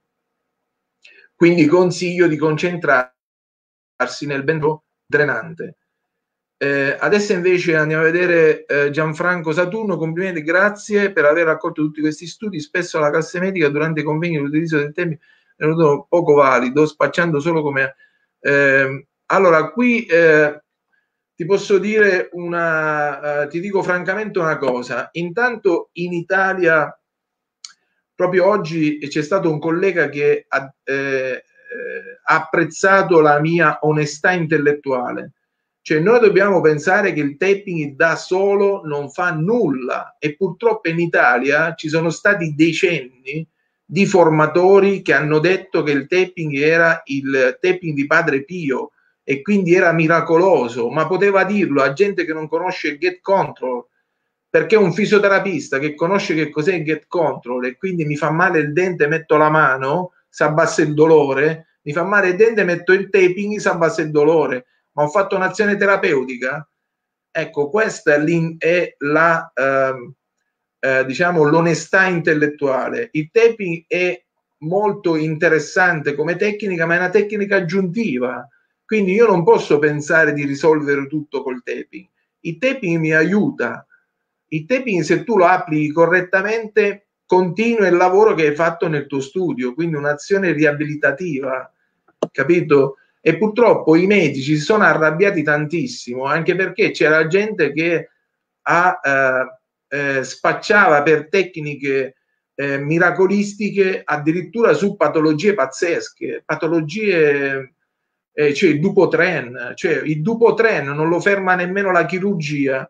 Quindi consiglio di concentrarsi nel bendaggio drenante. Eh, adesso invece andiamo a vedere eh, Gianfranco Saturno. Complimenti, grazie per aver raccolto tutti questi studi. Spesso la classe medica durante i convegni l'utilizzo del termine è venuto poco valido, spacciando solo come... Eh, allora, qui eh, ti posso dire una... Eh, ti dico francamente una cosa. Intanto in Italia, proprio oggi c'è stato un collega che ha, eh, ha apprezzato la mia onestà intellettuale. Cioè, noi dobbiamo pensare che il tapping da solo non fa nulla, e purtroppo in Italia ci sono stati decenni di formatori che hanno detto che il tapping era il tapping di Padre Pio e quindi era miracoloso, ma poteva dirlo a gente che non conosce il Get Control, perché un fisioterapista che conosce che cos'è il Get Control e quindi mi fa male il dente, metto la mano, si abbassa il dolore, mi fa male il dente, metto il taping, si abbassa il dolore. Ma ho fatto un'azione terapeutica? Ecco, questa è la, eh, eh, diciamo, l'onestà intellettuale. Il tapping è molto interessante come tecnica, ma è una tecnica aggiuntiva. Quindi io non posso pensare di risolvere tutto col tapping. Il tapping mi aiuta. Il tapping, se tu lo applichi correttamente, continua il lavoro che hai fatto nel tuo studio, quindi un'azione riabilitativa, capito? E purtroppo i medici si sono arrabbiati tantissimo, anche perché c'era gente che ha, eh, eh, spacciava per tecniche eh, miracolistiche addirittura su patologie pazzesche, patologie, eh, cioè il Dupuytren, cioè il Dupuytren non lo ferma nemmeno la chirurgia,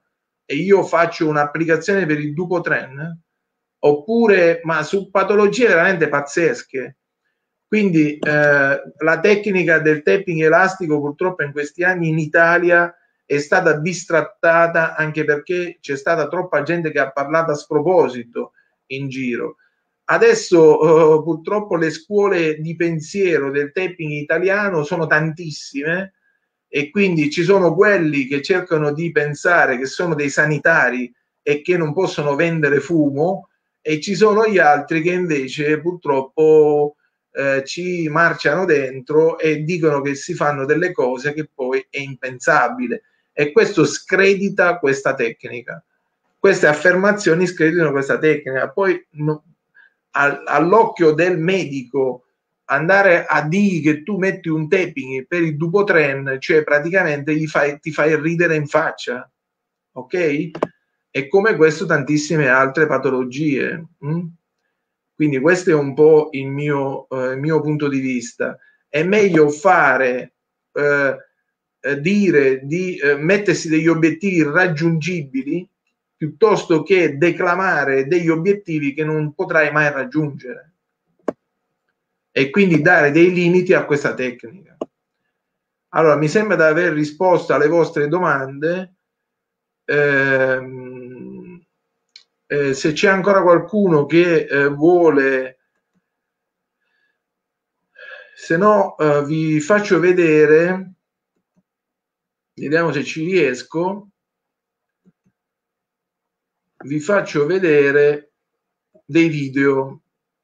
e io faccio un'applicazione per il Dupuytren, oppure ma su patologie veramente pazzesche. Quindi eh, la tecnica del tapping elastico purtroppo in questi anni in Italia è stata bistrattata, anche perché c'è stata troppa gente che ha parlato a sproposito in giro. Adesso eh, purtroppo le scuole di pensiero del tapping italiano sono tantissime, e quindi ci sono quelli che cercano di pensare che sono dei sanitari e che non possono vendere fumo, e ci sono gli altri che invece purtroppo eh, ci marciano dentro e dicono che si fanno delle cose che poi è impensabile, e questo scredita questa tecnica. Queste affermazioni screditano questa tecnica. Poi no, all'occhio del medico andare a dire che tu metti un tapping per il Dupuytren, cioè praticamente gli fai, ti fai ridere in faccia, ok? E come questo tantissime altre patologie. Hm? Quindi questo è un po' il mio, eh, il mio punto di vista. È meglio fare, eh, eh, dire di eh, mettersi degli obiettivi raggiungibili piuttosto che declamare degli obiettivi che non potrai mai raggiungere, e quindi dare dei limiti a questa tecnica. Allora, mi sembra di aver risposto alle vostre domande. Eh, eh, se c'è ancora qualcuno che eh, vuole, se no eh, vi faccio vedere, vediamo se ci riesco, vi faccio vedere dei video,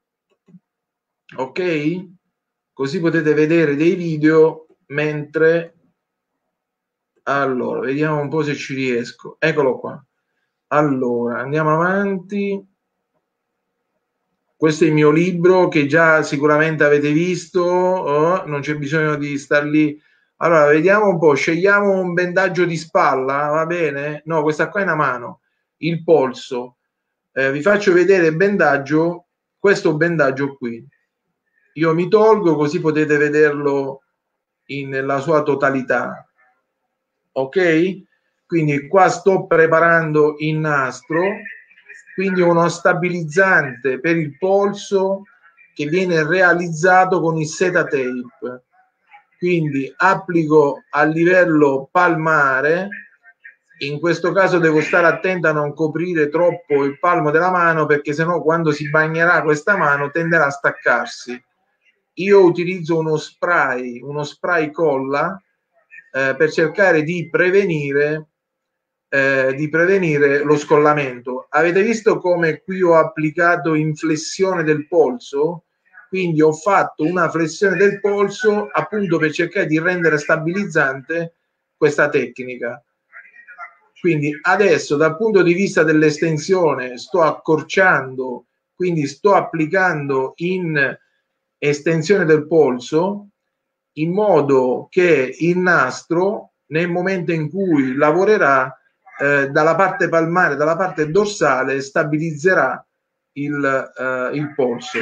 ok? Così potete vedere dei video mentre, allora vediamo un po' se ci riesco, eccolo qua. Allora andiamo avanti. Questo è il mio libro che già sicuramente avete visto, oh, non c'è bisogno di star lì. Allora vediamo un po', scegliamo un bendaggio di spalla, va bene? No, questa qua è una mano, il polso. Eh, vi faccio vedere il bendaggio, questo bendaggio qui. Io mi tolgo così potete vederlo in, nella sua totalità, ok? Quindi qua sto preparando il nastro, quindi uno stabilizzante per il polso che viene realizzato con il seta tape. Quindi applico a livello palmare, in questo caso devo stare attento a non coprire troppo il palmo della mano, perché sennò quando si bagnerà questa mano tenderà a staccarsi. Io utilizzo uno spray, uno spray colla eh, per cercare di prevenire Eh, di prevenire lo scollamento. Avete visto come qui ho applicato in flessione del polso? Quindi ho fatto una flessione del polso appunto per cercare di rendere stabilizzante questa tecnica. Quindi adesso dal punto di vista dell'estensione sto accorciando, quindi sto applicando in estensione del polso, in modo che il nastro nel momento in cui lavorerà Eh, dalla parte palmare, dalla parte dorsale, stabilizzerà il, eh, il polso.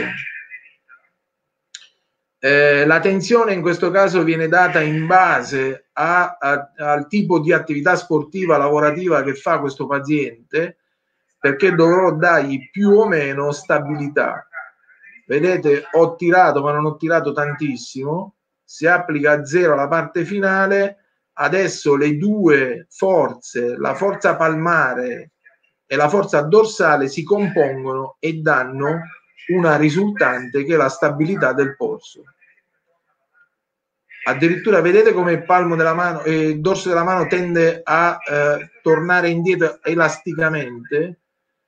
Eh, la tensione in questo caso viene data in base a, a, al tipo di attività sportiva lavorativa che fa questo paziente, perché dovrò dargli più o meno stabilità. Vedete, ho tirato, ma non ho tirato tantissimo. Si applica a zero la parte finale. Adesso le due forze, la forza palmare e la forza dorsale, si compongono e danno una risultante che è la stabilità del polso. Addirittura vedete come il palmo della mano e il dorso della mano tende a eh, tornare indietro elasticamente.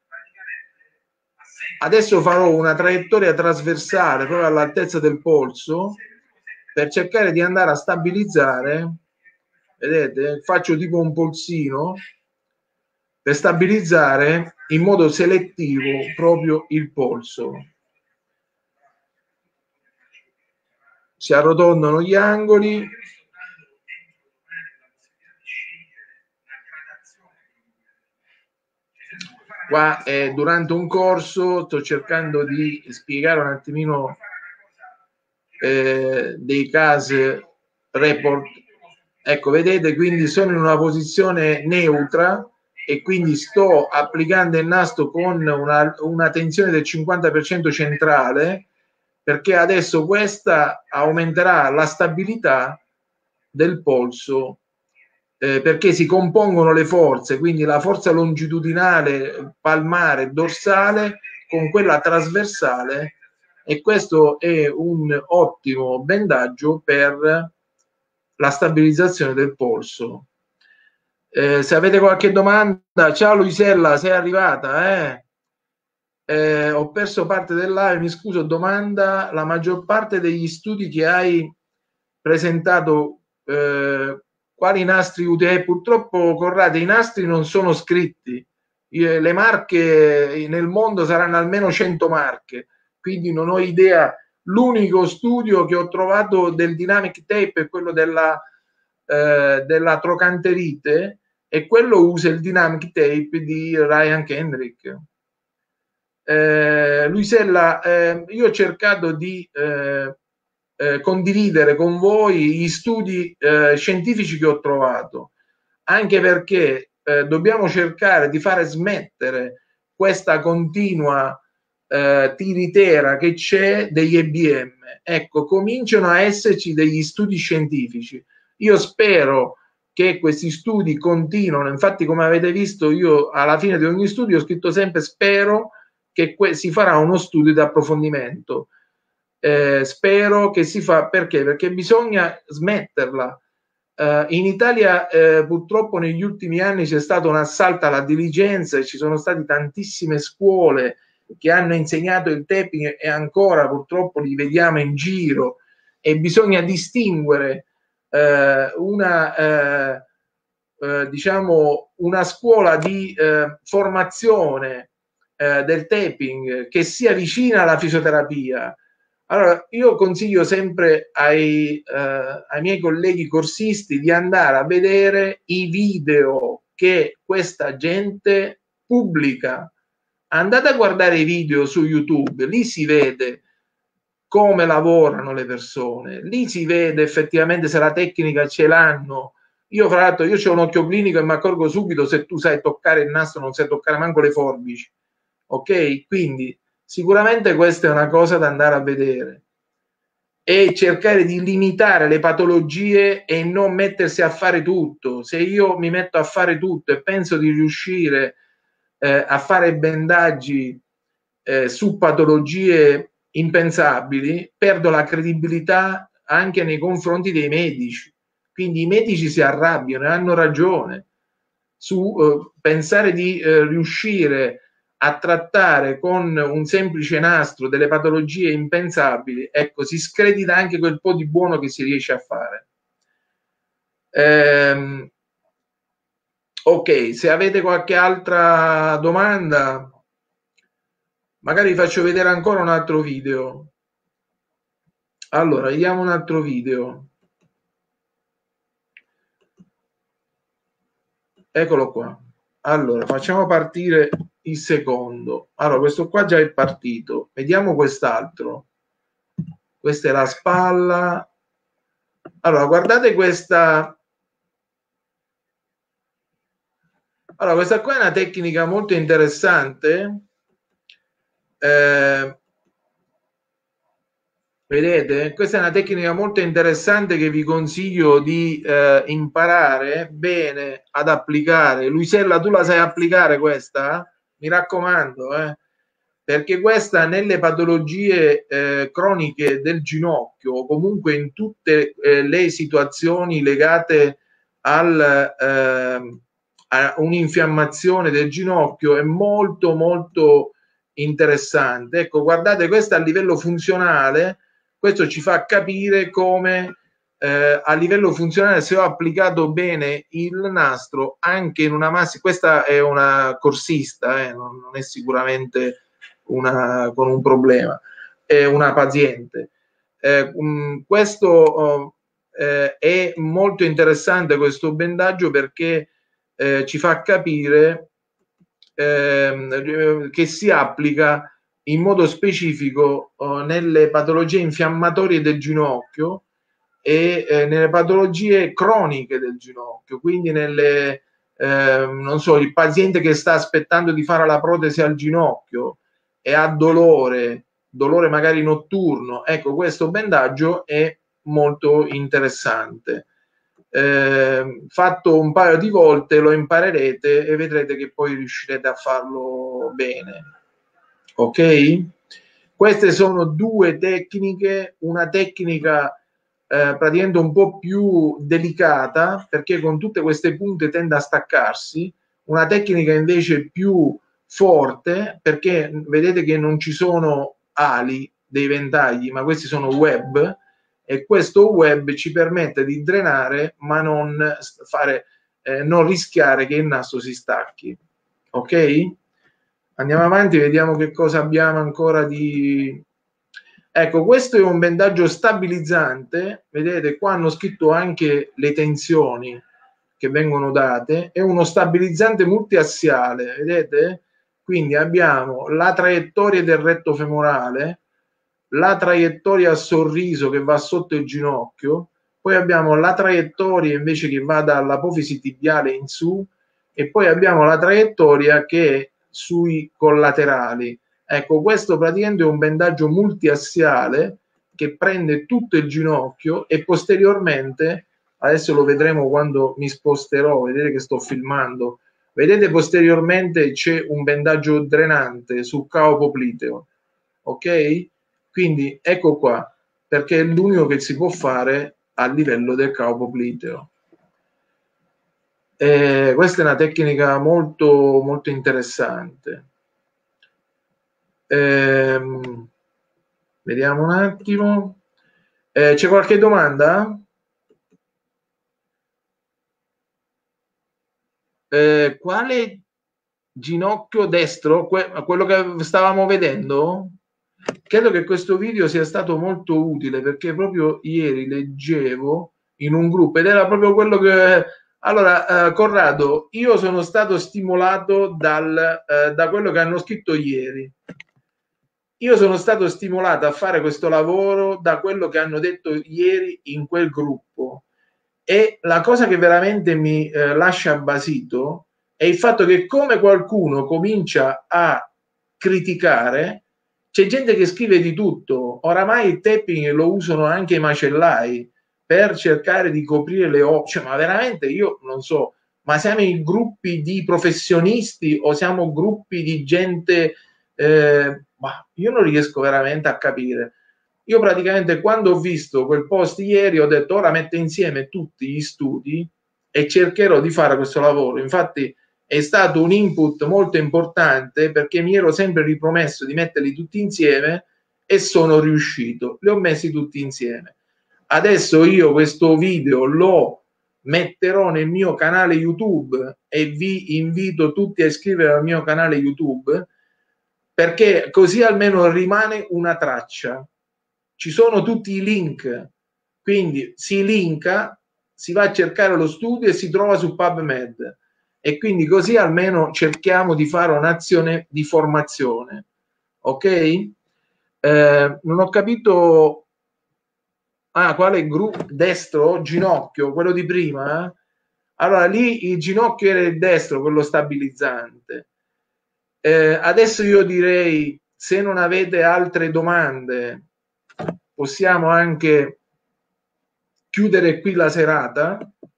Adesso farò una traiettoria trasversale proprio all'altezza del polso per cercare di andare a stabilizzare. Vedete, faccio tipo un polsino per stabilizzare in modo selettivo proprio il polso. Si arrotondano gli angoli. Qua eh, durante un corso sto cercando di spiegare un attimino eh, dei casi report. Ecco, vedete, quindi sono in una posizione neutra, e quindi sto applicando il nastro con una, una tensione del cinquanta per cento centrale, perché adesso questa aumenterà la stabilità del polso, eh, perché si compongono le forze, quindi la forza longitudinale, palmare, dorsale con quella trasversale, e questo è un ottimo bendaggio per la stabilizzazione del polso. Eh, se avete qualche domanda, ciao Luisella, sei arrivata, eh? Eh, ho perso parte del live, mi scuso. Domanda: la maggior parte degli studi che hai presentato, eh, quali nastri uti? Eh, purtroppo, Corrado, i nastri non sono scritti. Io, le marche nel mondo saranno almeno cento marche, quindi non ho idea. L'unico studio che ho trovato del dynamic tape è quello della, eh, della trocanterite, e quello usa il dynamic tape di Ryan Kendrick. Eh, Luisella, eh, io ho cercato di eh, eh, condividere con voi gli studi eh, scientifici che ho trovato, anche perché eh, dobbiamo cercare di fare smettere questa continua eh, tiritera che c'è degli E B M. Ecco, cominciano a esserci degli studi scientifici. Io spero che questi studi continuino. Infatti, come avete visto, io alla fine di ogni studio ho scritto sempre spero che si farà uno studio di approfondimento. Eh, spero che si fa, perché? Perché bisogna smetterla. Eh, in Italia eh, purtroppo negli ultimi anni c'è stato un assalto alla diligenza e ci sono state tantissime scuole che hanno insegnato il tapping e ancora purtroppo li vediamo in giro, e bisogna distinguere eh, una eh, eh, diciamo una scuola di eh, formazione eh, del tapping che sia vicina alla fisioterapia. Allora, io consiglio sempre ai, eh, ai miei colleghi corsisti di andare a vedere i video che questa gente pubblica. Andate a guardare i video su YouTube, lì si vede come lavorano le persone, lì si vede effettivamente se la tecnica ce l'hanno. Io, fra l'altro, io ho un occhio clinico e mi accorgo subito se tu sai toccare il nastro, non sai toccare manco le forbici. Ok? Quindi sicuramente questa è una cosa da andare a vedere, e cercare di limitare le patologie e non mettersi a fare tutto. Se io mi metto a fare tutto e penso di riuscire eh, a fare bendaggi eh, su patologie impensabili, perdo la credibilità anche nei confronti dei medici. Quindi i medici si arrabbiano e hanno ragione su eh, pensare di eh, riuscire a trattare con un semplice nastro delle patologie impensabili. Ecco, si scredita anche quel po' di buono che si riesce a fare. Ehm, ok, se avete qualche altra domanda, magari vi faccio vedere ancora un altro video. Allora, vediamo un altro video. Eccolo qua. Allora, facciamo partire il secondo. Allora, questo qua già è partito. Vediamo quest'altro. Questa è la spalla. Allora, guardate questa. Allora, questa qua è una tecnica molto interessante. Eh, vedete? Questa è una tecnica molto interessante che vi consiglio di eh, imparare bene ad applicare. Luisella, tu la sai applicare questa? Mi raccomando, eh? Perché questa nelle patologie eh, croniche del ginocchio, o comunque in tutte eh, le situazioni legate al, eh, a un'infiammazione del ginocchio, è molto molto interessante. Ecco, guardate, questa a livello funzionale, questo ci fa capire come eh, a livello funzionale, se ho applicato bene il nastro anche in una massa. Questa è una corsista, eh, non, non è sicuramente una, con un problema, è una paziente. Eh, um, questo eh, è molto interessante, questo bendaggio, perché eh, ci fa capire eh, che si applica in modo specifico eh, nelle patologie infiammatorie del ginocchio e eh, nelle patologie croniche del ginocchio, quindi nelle eh, non so, il paziente che sta aspettando di fare la protesi al ginocchio e ha dolore, dolore magari notturno, ecco, questo bendaggio è molto interessante. Eh, fatto un paio di volte lo imparerete e vedrete che poi riuscirete a farlo bene. Ok? Queste sono due tecniche, una tecnica eh, praticamente un po' più delicata, perché con tutte queste punte tende a staccarsi, una tecnica invece più forte, perché vedete che non ci sono ali dei ventagli, ma questi sono web, e questo web ci permette di drenare ma non fare, eh, non rischiare che il nastro si stacchi. Ok? Andiamo avanti, vediamo che cosa abbiamo ancora di... Ecco, questo è un bendaggio stabilizzante, vedete qua hanno scritto anche le tensioni che vengono date, è uno stabilizzante multiassiale, vedete? Quindi abbiamo la traiettoria del retto femorale, la traiettoria a sorriso che va sotto il ginocchio, poi abbiamo la traiettoria invece che va dall'apofisi tibiale in su, e poi abbiamo la traiettoria che è sui collaterali. Ecco, questo praticamente è un bendaggio multiassiale che prende tutto il ginocchio e posteriormente, adesso lo vedremo quando mi sposterò, vedete che sto filmando, vedete posteriormente c'è un bendaggio drenante sul cavo popliteo, ok? Quindi ecco qua, perché è l'unico che si può fare a livello del cavo popliteo. Eh, questa è una tecnica molto, molto interessante. Eh, vediamo un attimo. Eh, c'è qualche domanda? Eh, quale ginocchio destro? Que quello che stavamo vedendo? Credo che questo video sia stato molto utile perché proprio ieri leggevo in un gruppo ed era proprio quello che... Allora, eh, Corrado, io sono stato stimolato dal, eh, da quello che hanno scritto ieri. Io sono stato stimolato a fare questo lavoro da quello che hanno detto ieri in quel gruppo, e la cosa che veramente mi eh, lascia basito è il fatto che come qualcuno comincia a criticare, c'è gente che scrive di tutto. Oramai il tapping lo usano anche i macellai per cercare di coprire le opere, cioè, ma veramente io non so, ma siamo in gruppi di professionisti o siamo gruppi di gente, eh, ma io non riesco veramente a capire. Io praticamente quando ho visto quel post ieri ho detto ora metto insieme tutti gli studi e cercherò di fare questo lavoro. Infatti è stato un input molto importante perché mi ero sempre ripromesso di metterli tutti insieme e sono riuscito, li ho messi tutti insieme. Adesso io questo video lo metterò nel mio canale YouTube e vi invito tutti a iscrivervi al mio canale YouTube, perché così almeno rimane una traccia. Ci sono tutti i link, quindi si linka, si va a cercare lo studio e si trova su PubMed, e quindi così almeno cerchiamo di fare un'azione di formazione. Ok? Eh, non ho capito. Ah, quale gruppo? Destro? Ginocchio? Quello di prima? Eh? Allora, lì il ginocchio era il destro, quello stabilizzante. Eh, adesso io direi, se non avete altre domande, possiamo anche chiudere qui la serata,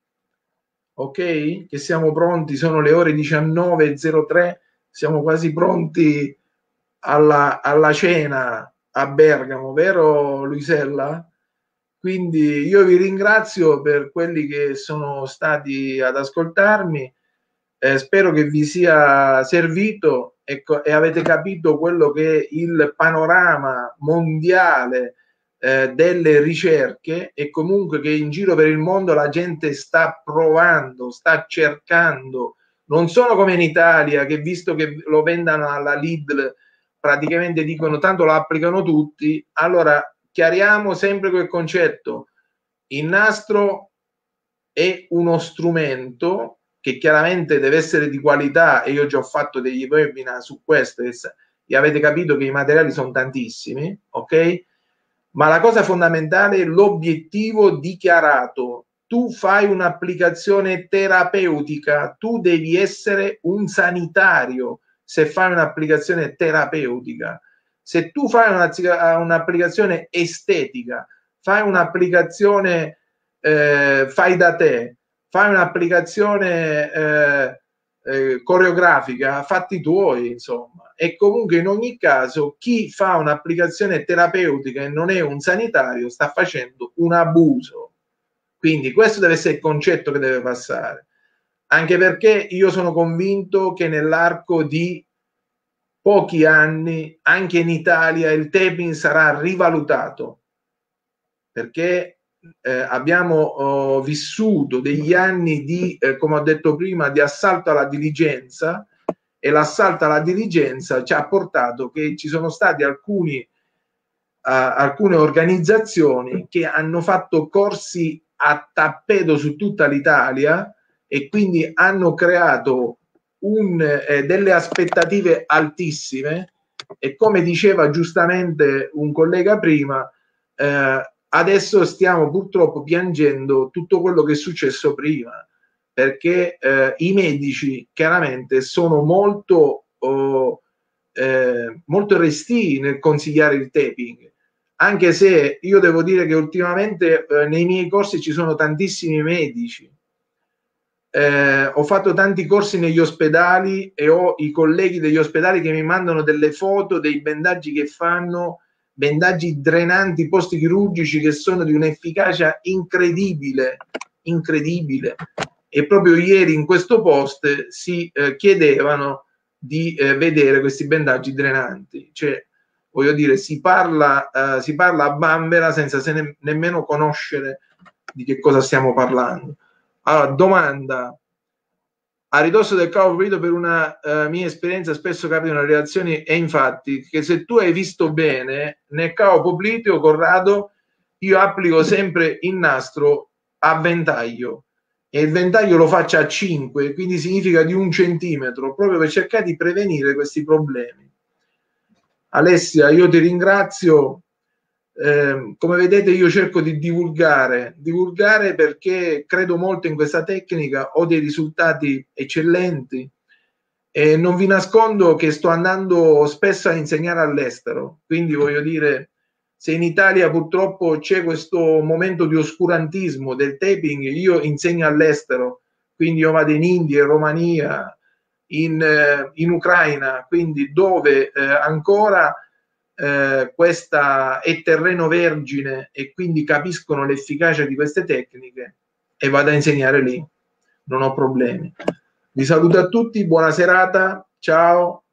ok? Che siamo pronti, sono le ore diciannove e zero tre, siamo quasi pronti alla, alla cena a Bergamo, vero Luisella? Quindi io vi ringrazio per quelli che sono stati ad ascoltarmi, eh, spero che vi sia servito e, e avete capito quello che è il panorama mondiale eh, delle ricerche, e comunque che in giro per il mondo la gente sta provando, sta cercando, non sono come in Italia che visto che lo vendano alla Lidl praticamente dicono tanto lo applicano tutti. Allora chiariamo sempre quel concetto: il nastro è uno strumento che chiaramente deve essere di qualità, e io già ho fatto degli webinar su questo e avete capito che i materiali sono tantissimi, ok? Ma la cosa fondamentale è l'obiettivo dichiarato. tu fai un'applicazione terapeutica, tu devi essere un sanitario se fai un'applicazione terapeutica. Se tu fai un'applicazione estetica, fai un'applicazione eh, fai da te, fai un'applicazione eh, eh, coreografica, fatti tuoi, insomma. E comunque in ogni caso chi fa un'applicazione terapeutica e non è un sanitario sta facendo un abuso. Quindi questo deve essere il concetto che deve passare, anche perché io sono convinto che nell'arco di pochi anni anche in Italia il taping sarà rivalutato, perché eh, abbiamo oh, vissuto degli anni di, eh, come ho detto prima, di assalto alla diligenza, e l'assalto alla diligenza ci ha portato che ci sono stati alcuni, uh, alcune organizzazioni che hanno fatto corsi a tappeto su tutta l'Italia e quindi hanno creato un, eh, delle aspettative altissime, e come diceva giustamente un collega prima, eh, adesso stiamo purtroppo piangendo tutto quello che è successo prima, perché eh, i medici chiaramente sono molto, oh, eh, molto restii nel consigliare il taping, anche se io devo dire che ultimamente eh, nei miei corsi ci sono tantissimi medici. Eh, ho fatto tanti corsi negli ospedali e ho i colleghi degli ospedali che mi mandano delle foto dei bendaggi che fanno, bendaggi drenanti post-chirurgici che sono di un'efficacia incredibile, incredibile. E proprio ieri in questo post si eh, chiedevano di eh, vedere questi bendaggi drenanti. Cioè, voglio dire, si parla, eh, si parla a bambera senza se ne, nemmeno conoscere di che cosa stiamo parlando. Allora, domanda: a ridosso del cavo pulito, per una uh, mia esperienza spesso capitano reazioni, e infatti che se tu hai visto bene nel cavo popliteo, Corrado, io applico sempre il nastro a ventaglio e il ventaglio lo faccio a cinque, quindi significa di un centimetro, proprio per cercare di prevenire questi problemi. Alessia, io ti ringrazio. Eh, come vedete io cerco di divulgare, divulgare perché credo molto in questa tecnica, ho dei risultati eccellenti e non vi nascondo che sto andando spesso a insegnare all'estero, quindi voglio dire, se in Italia purtroppo c'è questo momento di oscurantismo del taping, io insegno all'estero, quindi io vado in India, in Romania, in, eh, in Ucraina, quindi dove eh, ancora Eh, questa è terreno vergine e quindi capiscono l'efficacia di queste tecniche, e vado a insegnare lì, non ho problemi. Vi saluto a tutti, buona serata, ciao.